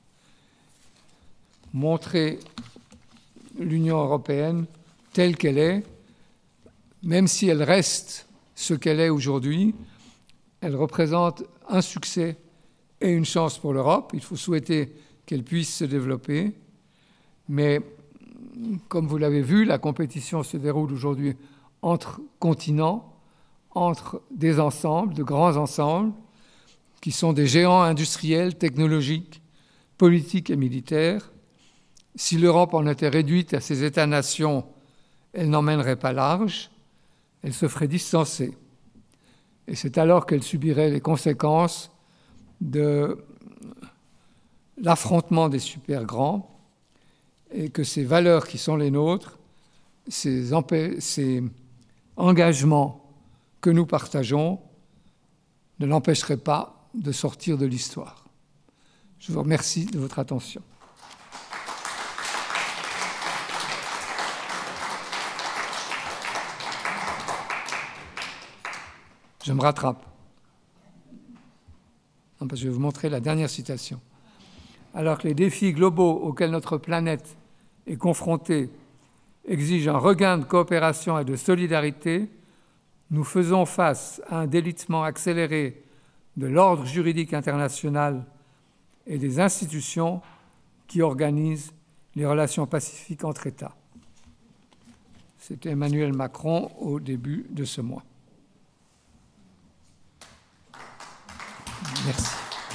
Montrer l'Union européenne telle qu'elle est, même si elle reste ce qu'elle est aujourd'hui, elle représente un succès et une chance pour l'Europe. Il faut souhaiter qu'elle puisse se développer. Mais, comme vous l'avez vu, la compétition se déroule aujourd'hui entre continents, entre des ensembles, de grands ensembles, qui sont des géants industriels, technologiques, politiques et militaires. Si l'Europe en était réduite à ses États-nations, elle n'emmènerait pas large, elle se ferait distancer. Et c'est alors qu'elle subirait les conséquences de l'affrontement des super grands, et que ces valeurs qui sont les nôtres, ces engagements que nous partageons, ne l'empêcheraient pas de sortir de l'histoire. Je vous remercie de votre attention. Je me rattrape. Non, parce que je vais vous montrer la dernière citation. Alors que les défis globaux auxquels notre planète est confrontée exigent un regain de coopération et de solidarité, nous faisons face à un délitement accéléré de l'ordre juridique international et des institutions qui organisent les relations pacifiques entre États. C'était Emmanuel Macron au début de ce mois. Merci.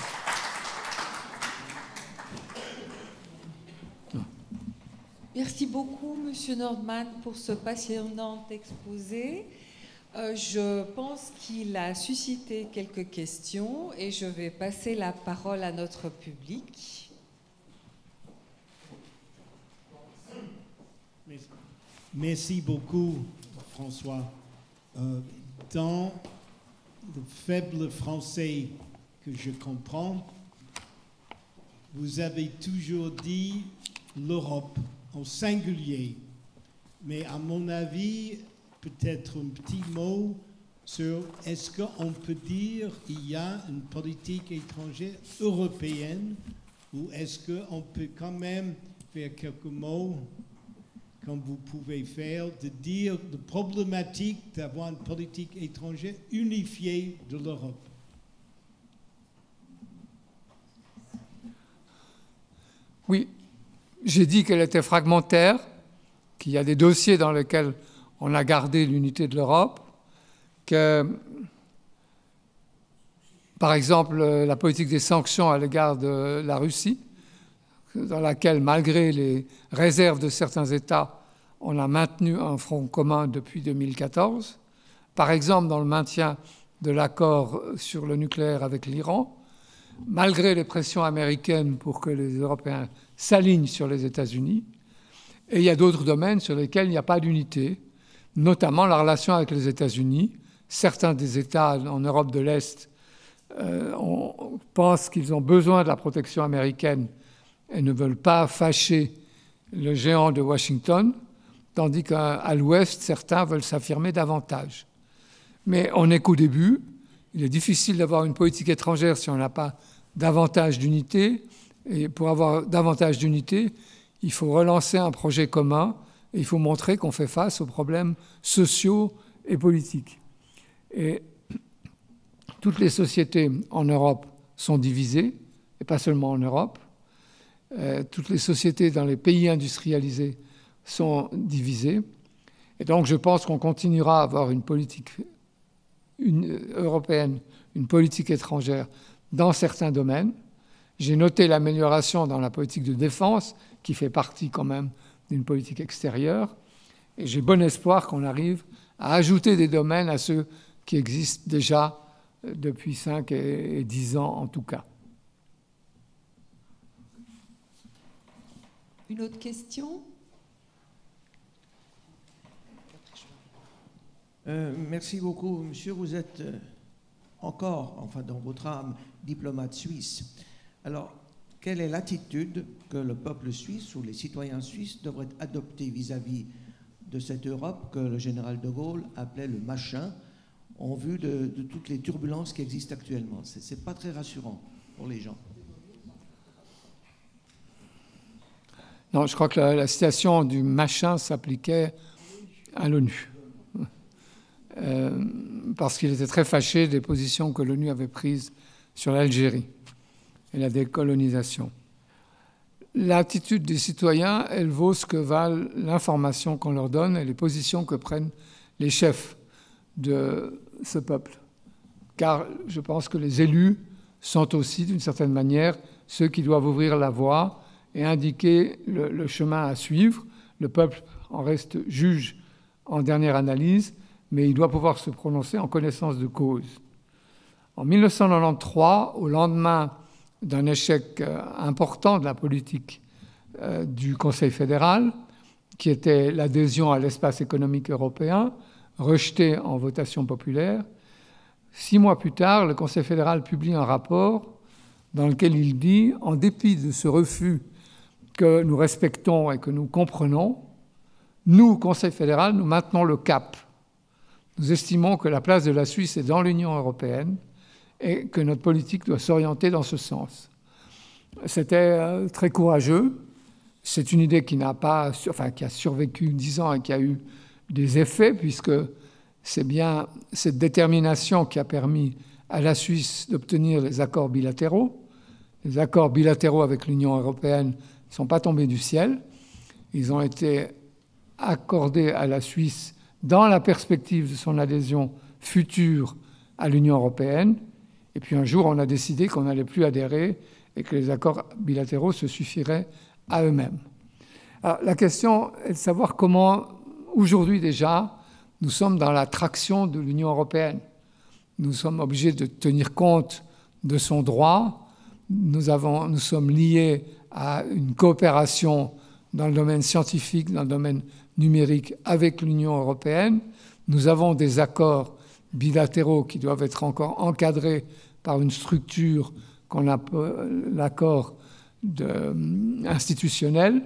Merci beaucoup, Monsieur Nordman, pour ce passionnant exposé. Je pense qu'il a suscité quelques questions et je vais passer la parole à notre public. Merci beaucoup, François. Dans le faible français que je comprends, vous avez toujours dit l'Europe au singulier. Mais à mon avis, peut-être un petit mot sur est-ce qu'on peut dire qu'il y a une politique étrangère européenne ou est-ce qu'on peut quand même faire quelques mots, comme vous pouvez faire, de dire la problématique d'avoir une politique étrangère unifiée de l'Europe? Oui, j'ai dit qu'elle était fragmentaire, qu'il y a des dossiers dans lesquels on a gardé l'unité de l'Europe, que, par exemple, la politique des sanctions à l'égard de la Russie, dans laquelle, malgré les réserves de certains États, on a maintenu un front commun depuis 2014. Par exemple, dans le maintien de l'accord sur le nucléaire avec l'Iran, malgré les pressions américaines pour que les Européens s'alignent sur les États-Unis. Et il y a d'autres domaines sur lesquels il n'y a pas d'unité, notamment la relation avec les États-Unis. Certains des États en Europe de l'Est pensent qu'ils ont besoin de la protection américaine et ne veulent pas fâcher le géant de Washington, tandis qu'à l'Ouest, certains veulent s'affirmer davantage. Mais on n'est qu'au début. Il est difficile d'avoir une politique étrangère si on n'a pas davantage d'unité. Et pour avoir davantage d'unité, il faut relancer un projet commun et il faut montrer qu'on fait face aux problèmes sociaux et politiques. Et toutes les sociétés en Europe sont divisées, et pas seulement en Europe. Toutes les sociétés dans les pays industrialisés sont divisées. Et donc je pense qu'on continuera à avoir une politique européenne, une politique étrangère dans certains domaines. J'ai noté l'amélioration dans la politique de défense, qui fait partie quand même d'une politique extérieure. Et j'ai bon espoir qu'on arrive à ajouter des domaines à ceux qui existent déjà depuis 5 et 10 ans en tout cas. Une autre question ? Merci beaucoup, monsieur. Vous êtes encore, enfin dans votre âme, diplomate suisse. Alors, quelle est l'attitude que le peuple suisse ou les citoyens suisses devraient adopter vis-à-vis de cette Europe que le général de Gaulle appelait le machin, en vue de toutes les turbulences qui existent actuellement? C'est pas très rassurant pour les gens. Non, je crois que la citation du machin s'appliquait à l'ONU. Parce qu'il était très fâché des positions que l'ONU avait prises sur l'Algérie et la décolonisation. L'attitude des citoyens, elle vaut ce que valent l'information qu'on leur donne et les positions que prennent les chefs de ce peuple. Car je pense que les élus sont aussi, d'une certaine manière, ceux qui doivent ouvrir la voie et indiquer le chemin à suivre. Le peuple en reste juge en dernière analyse, mais il doit pouvoir se prononcer en connaissance de cause. En 1993, au lendemain d'un échec important de la politique du Conseil fédéral, qui était l'adhésion à l'espace économique européen, rejetée en votation populaire, 6 mois plus tard, le Conseil fédéral publie un rapport dans lequel il dit « En dépit de ce refus que nous respectons et que nous comprenons, nous, Conseil fédéral, nous maintenons le cap. Nous estimons que la place de la Suisse est dans l'Union européenne et que notre politique doit s'orienter dans ce sens. » C'était très courageux. C'est une idée qui qui a survécu 10 ans et qui a eu des effets, puisque c'est bien cette détermination qui a permis à la Suisse d'obtenir les accords bilatéraux. Les accords bilatéraux avec l'Union européenne ne sont pas tombés du ciel. Ils ont été accordés à la Suisse dans la perspective de son adhésion future à l'Union européenne. Et puis un jour, on a décidé qu'on n'allait plus adhérer et que les accords bilatéraux se suffiraient à eux-mêmes. Alors, la question est de savoir comment, aujourd'hui déjà, nous sommes dans la traction de l'Union européenne. Nous sommes obligés de tenir compte de son droit. Nous sommes liés à une coopération dans le domaine scientifique, dans le domaine numérique avec l'Union européenne. Nous avons des accords bilatéraux qui doivent être encore encadrés par une structure qu'on appelle l'accord institutionnel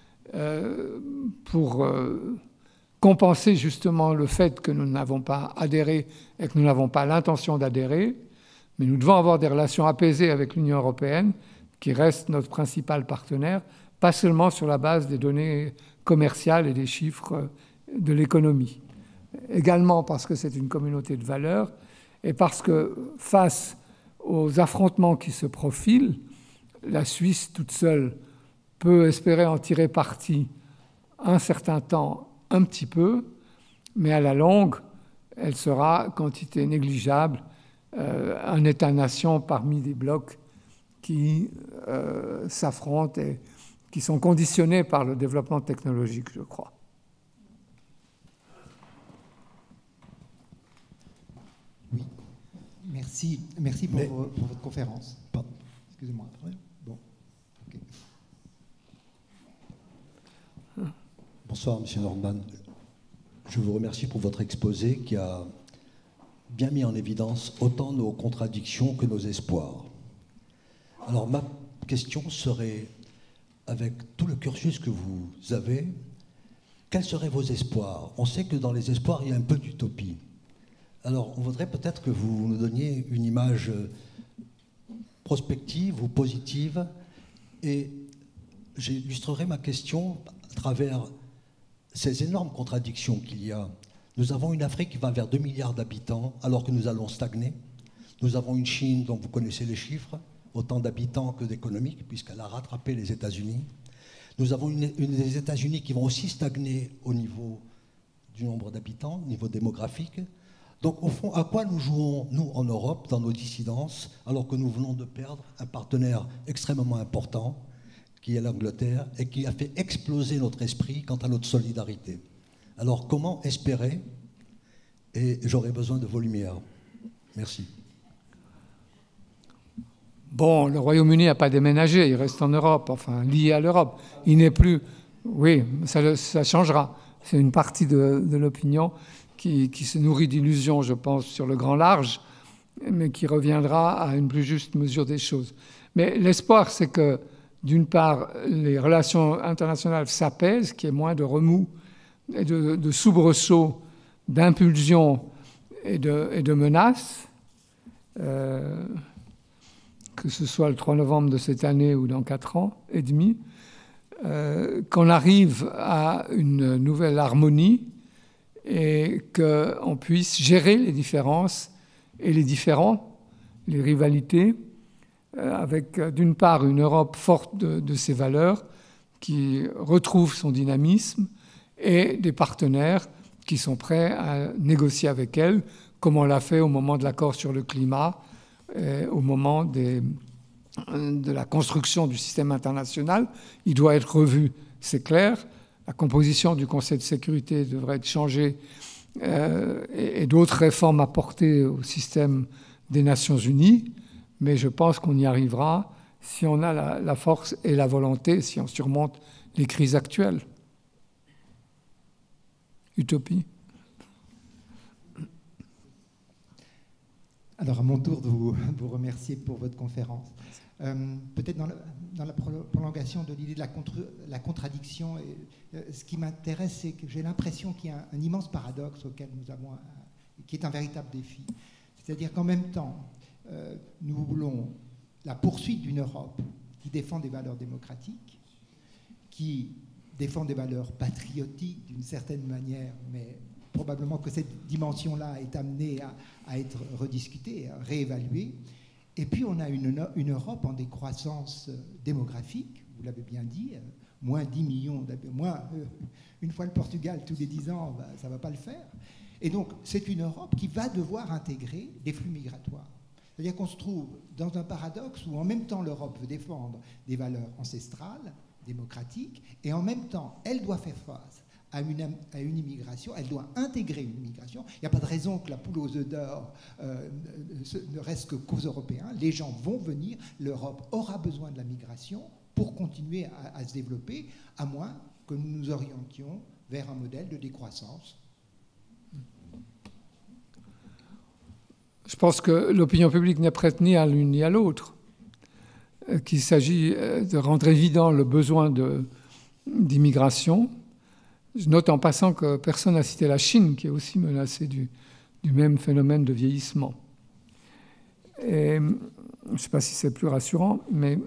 pour compenser justement le fait que nous n'avons pas adhéré et que nous n'avons pas l'intention d'adhérer. Mais nous devons avoir des relations apaisées avec l'Union européenne, qui reste notre principal partenaire, pas seulement sur la base des données commerciales et des chiffres de l'économie. Également parce que c'est une communauté de valeurs et parce que face aux affrontements qui se profilent, la Suisse toute seule peut espérer en tirer parti un certain temps, un petit peu, mais à la longue, elle sera, quantité négligeable, un État-nation parmi des blocs qui s'affrontent et qui sont conditionnés par le développement technologique, je crois. Oui, merci pour votre conférence. Pardon, excusez-moi. Bon. Okay. Bonsoir, Monsieur Norman. Je vous remercie pour votre exposé qui a bien mis en évidence autant nos contradictions que nos espoirs. Alors, ma question serait, avec tout le cursus que vous avez, quels seraient vos espoirs? On sait que dans les espoirs, il y a un peu d'utopie. Alors, on voudrait peut-être que vous nous donniez une image prospective ou positive, et j'illustrerai ma question à travers ces énormes contradictions qu'il y a. Nous avons une Afrique qui va vers 2 milliards d'habitants, alors que nous allons stagner. Nous avons une Chine dont vous connaissez les chiffres, autant d'habitants que d'économiques, puisqu'elle a rattrapé les États-Unis. Nous avons des États-Unis qui vont aussi stagner au niveau du nombre d'habitants, au niveau démographique. Donc, au fond, à quoi nous jouons, nous, en Europe, dans nos dissidences, alors que nous venons de perdre un partenaire extrêmement important, qui est l'Angleterre, et qui a fait exploser notre esprit quant à notre solidarité. Alors, comment espérer? Et j'aurais besoin de vos lumières. Merci. Bon, le Royaume-Uni n'a pas déménagé, il reste en Europe, enfin, lié à l'Europe. Il n'est plus... Oui, ça changera. C'est une partie de l'opinion qui se nourrit d'illusions, je pense, sur le grand large, mais qui reviendra à une plus juste mesure des choses. Mais l'espoir, c'est que, d'une part, les relations internationales s'apaisent, qu'il y ait moins de remous et de soubresauts, d'impulsions et de menaces, que ce soit le 3 novembre de cette année ou dans 4 ans et demi, qu'on arrive à une nouvelle harmonie et qu'on puisse gérer les différences et les différends, les rivalités, avec d'une part une Europe forte de ses valeurs, qui retrouve son dynamisme, et des partenaires qui sont prêts à négocier avec elle, comme on l'a fait au moment de l'accord sur le climat, au moment de la construction du système international. Il doit être revu, c'est clair. La composition du Conseil de sécurité devrait être changée et d'autres réformes apportées au système des Nations Unies. Mais je pense qu'on y arrivera si on a la force et la volonté, si on surmonte les crises actuelles. Utopie. Alors, à mon tour de vous remercier pour votre conférence. Peut-être dans la prolongation de l'idée de la contradiction, ce qui m'intéresse, c'est que j'ai l'impression qu'il y a un immense paradoxe auquel nous avons, qui est un véritable défi. C'est-à-dire qu'en même temps, nous voulons la poursuite d'une Europe qui défend des valeurs démocratiques, qui défend des valeurs patriotiques d'une certaine manière, mais probablement que cette dimension-là est amenée à être rediscutée, à réévaluer. Et puis on a une Europe en décroissance démographique, vous l'avez bien dit, moins 10 millions, une fois le Portugal tous les 10 ans, ça ne va pas le faire. Et donc c'est une Europe qui va devoir intégrer des flux migratoires. C'est-à-dire qu'on se trouve dans un paradoxe où en même temps l'Europe veut défendre des valeurs ancestrales, démocratiques, et en même temps elle doit faire face à une immigration, elle doit intégrer une immigration. Il n'y a pas de raison que la poule aux œufs d'or ne reste qu'aux Européens. Les gens vont venir, l'Europe aura besoin de la migration pour continuer à se développer, à moins que nous nous orientions vers un modèle de décroissance. Je pense que l'opinion publique n'est prête ni à l'une ni à l'autre, qu'il s'agit de rendre évident le besoin d'immigration. Je note en passant que personne n'a cité la Chine, qui est aussi menacée du même phénomène de vieillissement. Et je ne sais pas si c'est plus rassurant, mais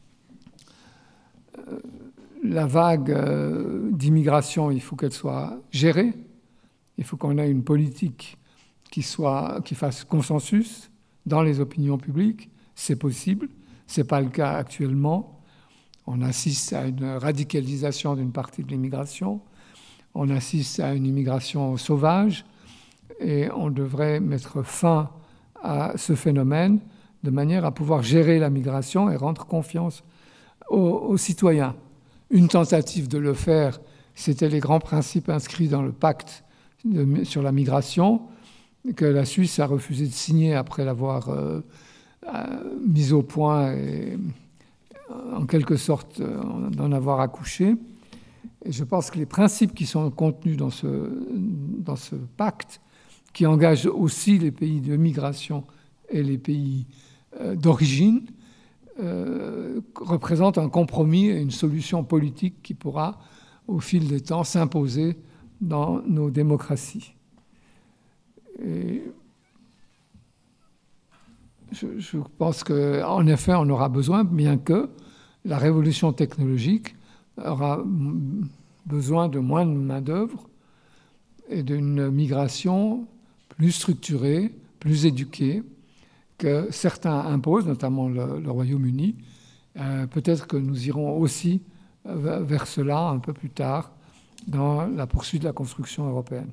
la vague d'immigration, il faut qu'elle soit gérée. Il faut qu'on ait une politique qui fasse consensus dans les opinions publiques. C'est possible. Ce n'est pas le cas actuellement. On assiste à une radicalisation d'une partie de l'immigration. On assiste à une immigration sauvage et on devrait mettre fin à ce phénomène de manière à pouvoir gérer la migration et rendre confiance aux citoyens. Une tentative de le faire, c'était les grands principes inscrits dans le pacte sur la migration que la Suisse a refusé de signer après l'avoir mis au point et en quelque sorte d'en avoir accouché. Et je pense que les principes qui sont contenus dans ce pacte, qui engage aussi les pays de migration et les pays d'origine, représentent un compromis et une solution politique qui pourra, au fil des temps, s'imposer dans nos démocraties. Et je pense qu'en effet, on aura besoin, bien que la révolution technologique aura besoin de moins de main-d'œuvre et d'une migration plus structurée, plus éduquée, que certains imposent, notamment le Royaume-Uni. Peut-être que nous irons aussi vers cela un peu plus tard dans la poursuite de la construction européenne.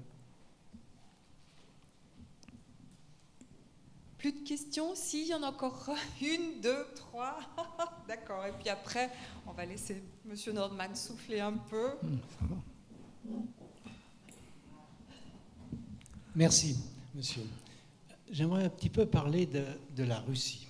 Plus de questions? Si, il y en a encore une, deux, trois. D'accord. Et puis après, on va laisser M. Nordman souffler un peu. Ça va. Merci, monsieur. J'aimerais un petit peu parler de la Russie.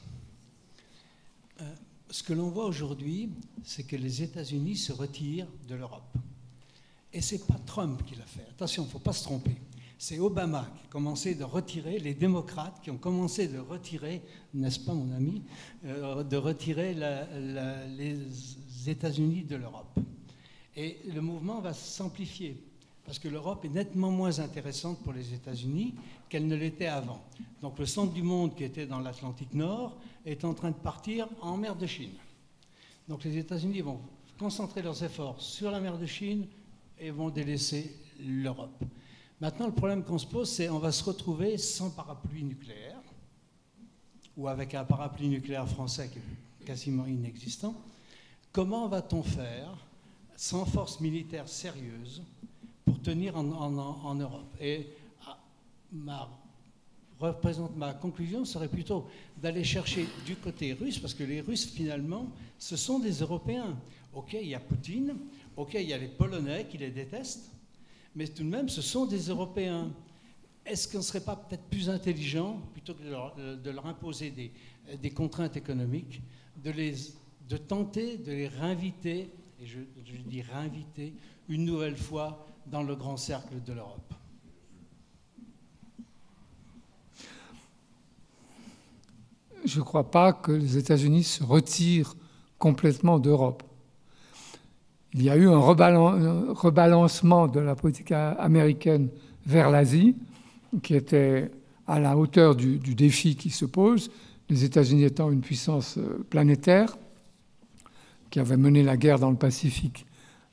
Ce que l'on voit aujourd'hui, c'est que les États-Unis se retirent de l'Europe. Et ce n'est pas Trump qui l'a fait. Attention, il ne faut pas se tromper. C'est Obama qui a commencé de retirer, les démocrates qui ont commencé de retirer, n'est-ce pas mon ami, de retirer les États-Unis de l'Europe. Et le mouvement va s'amplifier, parce que l'Europe est nettement moins intéressante pour les États-Unis qu'elle ne l'était avant. Donc le centre du monde qui était dans l'Atlantique Nord est en train de partir en mer de Chine. Donc les États-Unis vont concentrer leurs efforts sur la mer de Chine et vont délaisser l'Europe. Maintenant, le problème qu'on se pose, c'est qu'on va se retrouver sans parapluie nucléaire, ou avec un parapluie nucléaire français qui est quasiment inexistant. Comment va-t-on faire sans force militaire sérieuse pour tenir en Europe? Et ma conclusion serait plutôt d'aller chercher du côté russe, parce que les Russes, finalement, ce sont des Européens. Ok, il y a Poutine, ok, il y a les Polonais qui les détestent, mais tout de même, ce sont des Européens. Est-ce qu'on ne serait pas peut-être plus intelligent, plutôt que de leur imposer des contraintes économiques, de tenter de les réinviter, et je dis réinviter, une nouvelle fois dans le grand cercle de l'Europe? je ne crois pas que les États-Unis se retirent complètement d'Europe. Il y a eu un rebalancement de la politique américaine vers l'Asie, qui était à la hauteur du défi qui se pose, les États-Unis étant une puissance planétaire, qui avait mené la guerre dans le Pacifique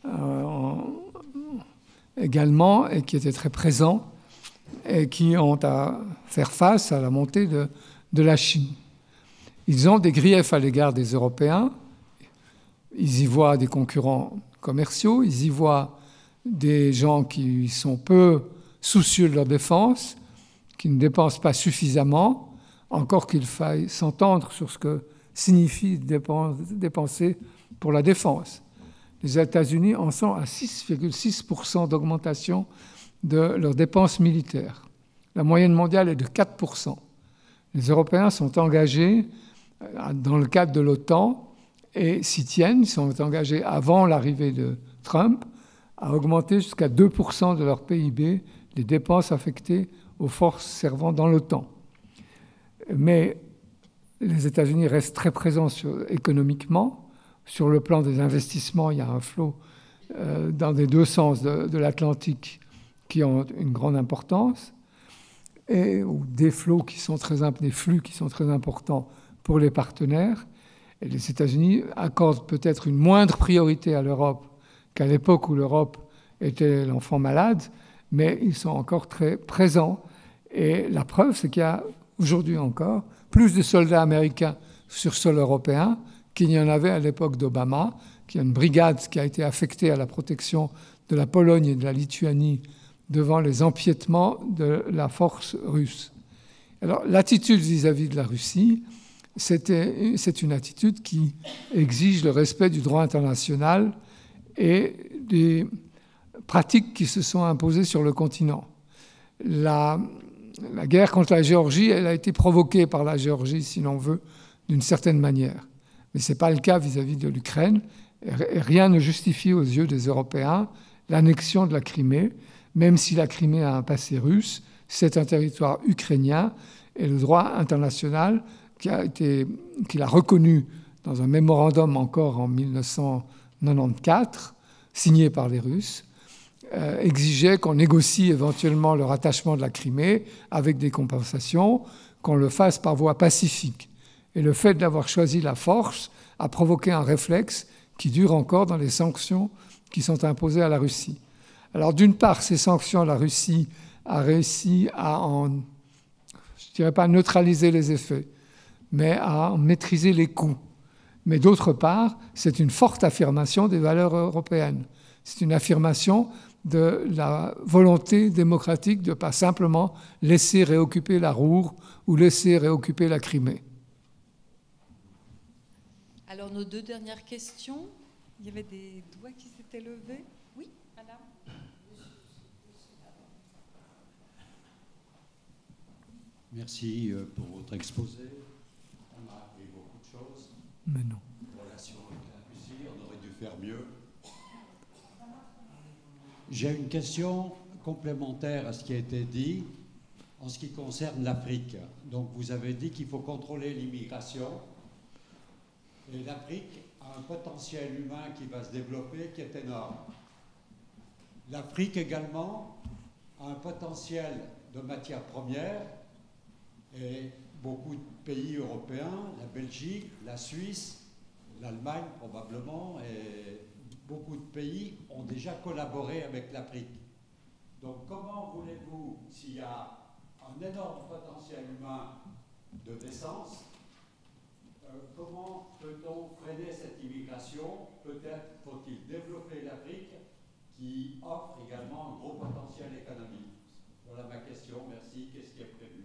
également, et qui était très présent, et qui ont à faire face à la montée de la Chine. Ils ont des griefs à l'égard des Européens. Ils y voient des concurrents commerciaux, ils y voient des gens qui sont peu soucieux de leur défense, qui ne dépensent pas suffisamment, encore qu'il faille s'entendre sur ce que signifie dépenser pour la défense. Les États-Unis en sont à 6,6% d'augmentation de leurs dépenses militaires. La moyenne mondiale est de 4%. Les Européens sont engagés dans le cadre de l'OTAN et s'y tiennent. Ils sont engagés avant l'arrivée de Trump à augmenter jusqu'à 2% de leur PIB les dépenses affectées aux forces servant dans l'OTAN. Mais les États-Unis restent très présents économiquement. Sur le plan des investissements, il y a un flot dans les deux sens de l'Atlantique qui ont une grande importance, ou des flux qui sont très importants pour les partenaires. Et les États-Unis accordent peut-être une moindre priorité à l'Europe qu'à l'époque où l'Europe était l'enfant malade, mais ils sont encore très présents. Et la preuve, c'est qu'il y a aujourd'hui encore plus de soldats américains sur sol européen qu'il n'y en avait à l'époque d'Obama, qu'il y a une brigade qui a été affectée à la protection de la Pologne et de la Lituanie devant les empiétements de la force russe. Alors, l'attitude vis-à-vis de la Russie, c'est une attitude qui exige le respect du droit international et des pratiques qui se sont imposées sur le continent. La guerre contre la Géorgie, elle a été provoquée par la Géorgie, si l'on veut, d'une certaine manière. Mais ce n'est pas le cas vis-à-vis de l'Ukraine. Et rien ne justifie aux yeux des Européens l'annexion de la Crimée, même si la Crimée a un passé russe, c'est un territoire ukrainien, et le droit international qu'il a reconnu dans un mémorandum encore en 1994, signé par les Russes, exigeait qu'on négocie éventuellement le rattachement de la Crimée avec des compensations, qu'on le fasse par voie pacifique. Et le fait d'avoir choisi la force a provoqué un réflexe qui dure encore dans les sanctions qui sont imposées à la Russie. Alors d'une part, ces sanctions, la Russie a réussi à je ne dirais pas neutraliser les effets, mais à en maîtriser les coûts. Mais d'autre part, c'est une forte affirmation des valeurs européennes. C'est une affirmation de la volonté démocratique de ne pas simplement laisser réoccuper la Roure ou laisser réoccuper la Crimée. Alors, nos deux dernières questions. Il y avait des doigts qui s'étaient levés. Oui, madame. Merci pour votre exposé. On a appris beaucoup de choses. Mais non. En relation avec la Russie, on aurait dû faire mieux. J'ai une question complémentaire à ce qui a été dit en ce qui concerne l'Afrique. Donc, vous avez dit qu'il faut contrôler l'immigration. Et l'Afrique a un potentiel humain qui va se développer qui est énorme. L'Afrique également a un potentiel de matières premières et beaucoup de pays européens, la Belgique, la Suisse, l'Allemagne probablement, et beaucoup de pays ont déjà collaboré avec l'Afrique. Donc comment voulez-vous, s'il y a un énorme potentiel humain de naissance, comment peut-on freiner cette immigration? Peut-être faut-il développer l'Afrique qui offre également un gros potentiel économique. Voilà ma question, merci. Qu'est-ce qui est prévu?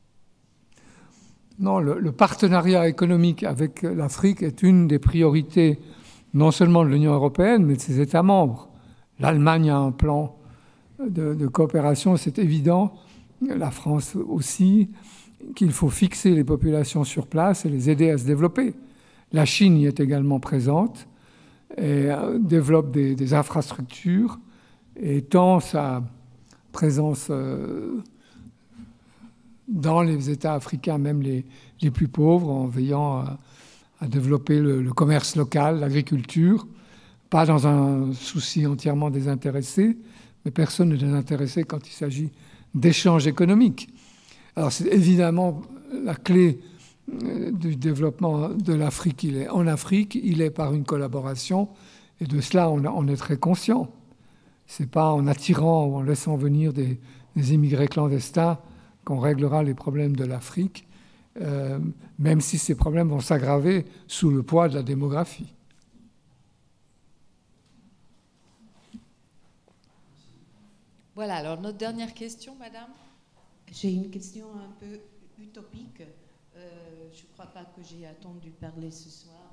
Non, le partenariat économique avec l'Afrique est une des priorités non seulement de l'Union européenne, mais de ses États membres. L'Allemagne a un plan de coopération, c'est évident. La France aussi, qu'il faut fixer les populations sur place et les aider à se développer. La Chine y est également présente et développe des infrastructures et tend sa présence dans les États africains, même les plus pauvres, en veillant à développer le commerce local, l'agriculture, pas dans un souci entièrement désintéressé, mais personne n'est désintéressé quand il s'agit d'échanges économiques. Alors c'est évidemment la clé du développement de l'Afrique. Il est en Afrique, il est par une collaboration, et de cela on est très conscient. C'est pas en attirant ou en laissant venir des immigrés clandestins qu'on réglera les problèmes de l'Afrique, même si ces problèmes vont s'aggraver sous le poids de la démographie. Voilà, alors notre dernière question, madame. J'ai une question un peu utopique. Je ne crois pas que j'ai attendu parler ce soir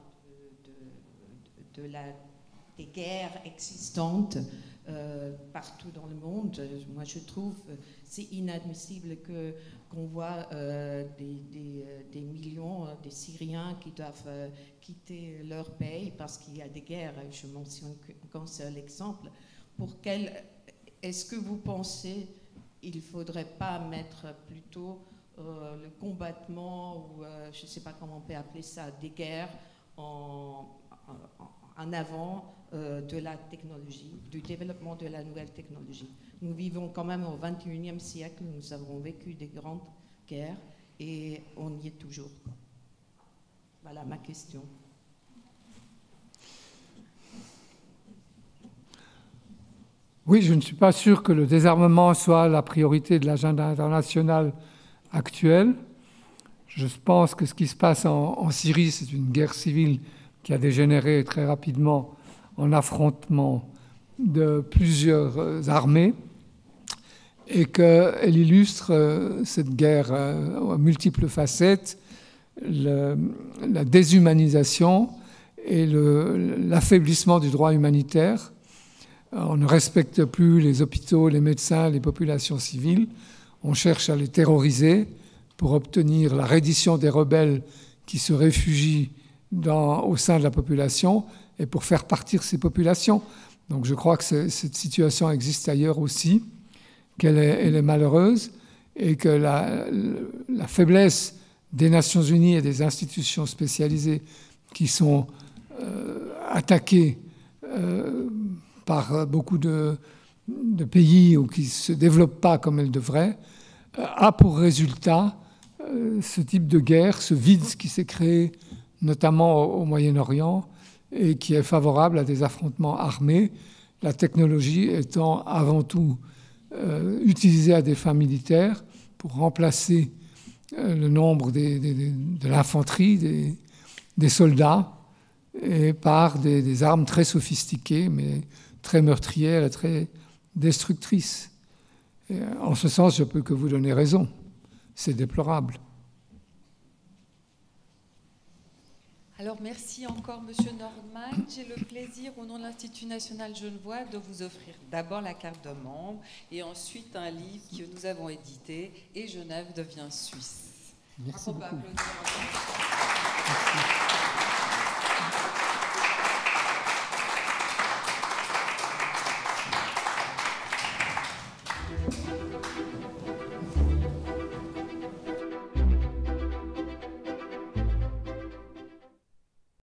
des guerres existantes partout dans le monde. Moi, je trouve c'est inadmissible qu'on voit des millions de Syriens qui doivent quitter leur pays parce qu'il y a des guerres. Je mentionne qu'un seul exemple. Est-ce que vous pensez qu'il ne faudrait pas mettre plutôt le combattement, ou je ne sais pas comment on peut appeler ça, des guerres en avant de la technologie, du développement de la nouvelle technologie? Nous vivons quand même au XXIe siècle, nous avons vécu des grandes guerres et on y est toujours. Voilà ma question. Oui, je ne suis pas sûr que le désarmement soit la priorité de l'agenda international actuel. Je pense que ce qui se passe en Syrie, c'est une guerre civile qui a dégénéré très rapidement en affrontement de plusieurs armées et qu'elle illustre cette guerre à multiples facettes, la déshumanisation et l'affaiblissement du droit humanitaire. On ne respecte plus les hôpitaux, les médecins, les populations civiles. On cherche à les terroriser pour obtenir la reddition des rebelles qui se réfugient au sein de la population et pour faire partir ces populations. Donc je crois que cette situation existe ailleurs aussi, qu'elle est malheureuse et que la faiblesse des Nations Unies et des institutions spécialisées qui sont attaquées par beaucoup de pays ou qui ne se développent pas comme elles devraient, a pour résultat ce type de guerre, ce vide qui s'est créé notamment au Moyen-Orient et qui est favorable à des affrontements armés, la technologie étant avant tout utilisée à des fins militaires pour remplacer le nombre de l'infanterie, des soldats, et par des armes très sophistiquées, mais très meurtrières et très destructrices. Et en ce sens, je peux que vous donner raison. C'est déplorable. Alors merci encore Monsieur Nordman. J'ai le plaisir au nom de l'Institut national genevois de vous offrir d'abord la carte de membre et ensuite un livre que nous avons édité, Et Genève devient Suisse. Merci beaucoup. On peut applaudir. Merci.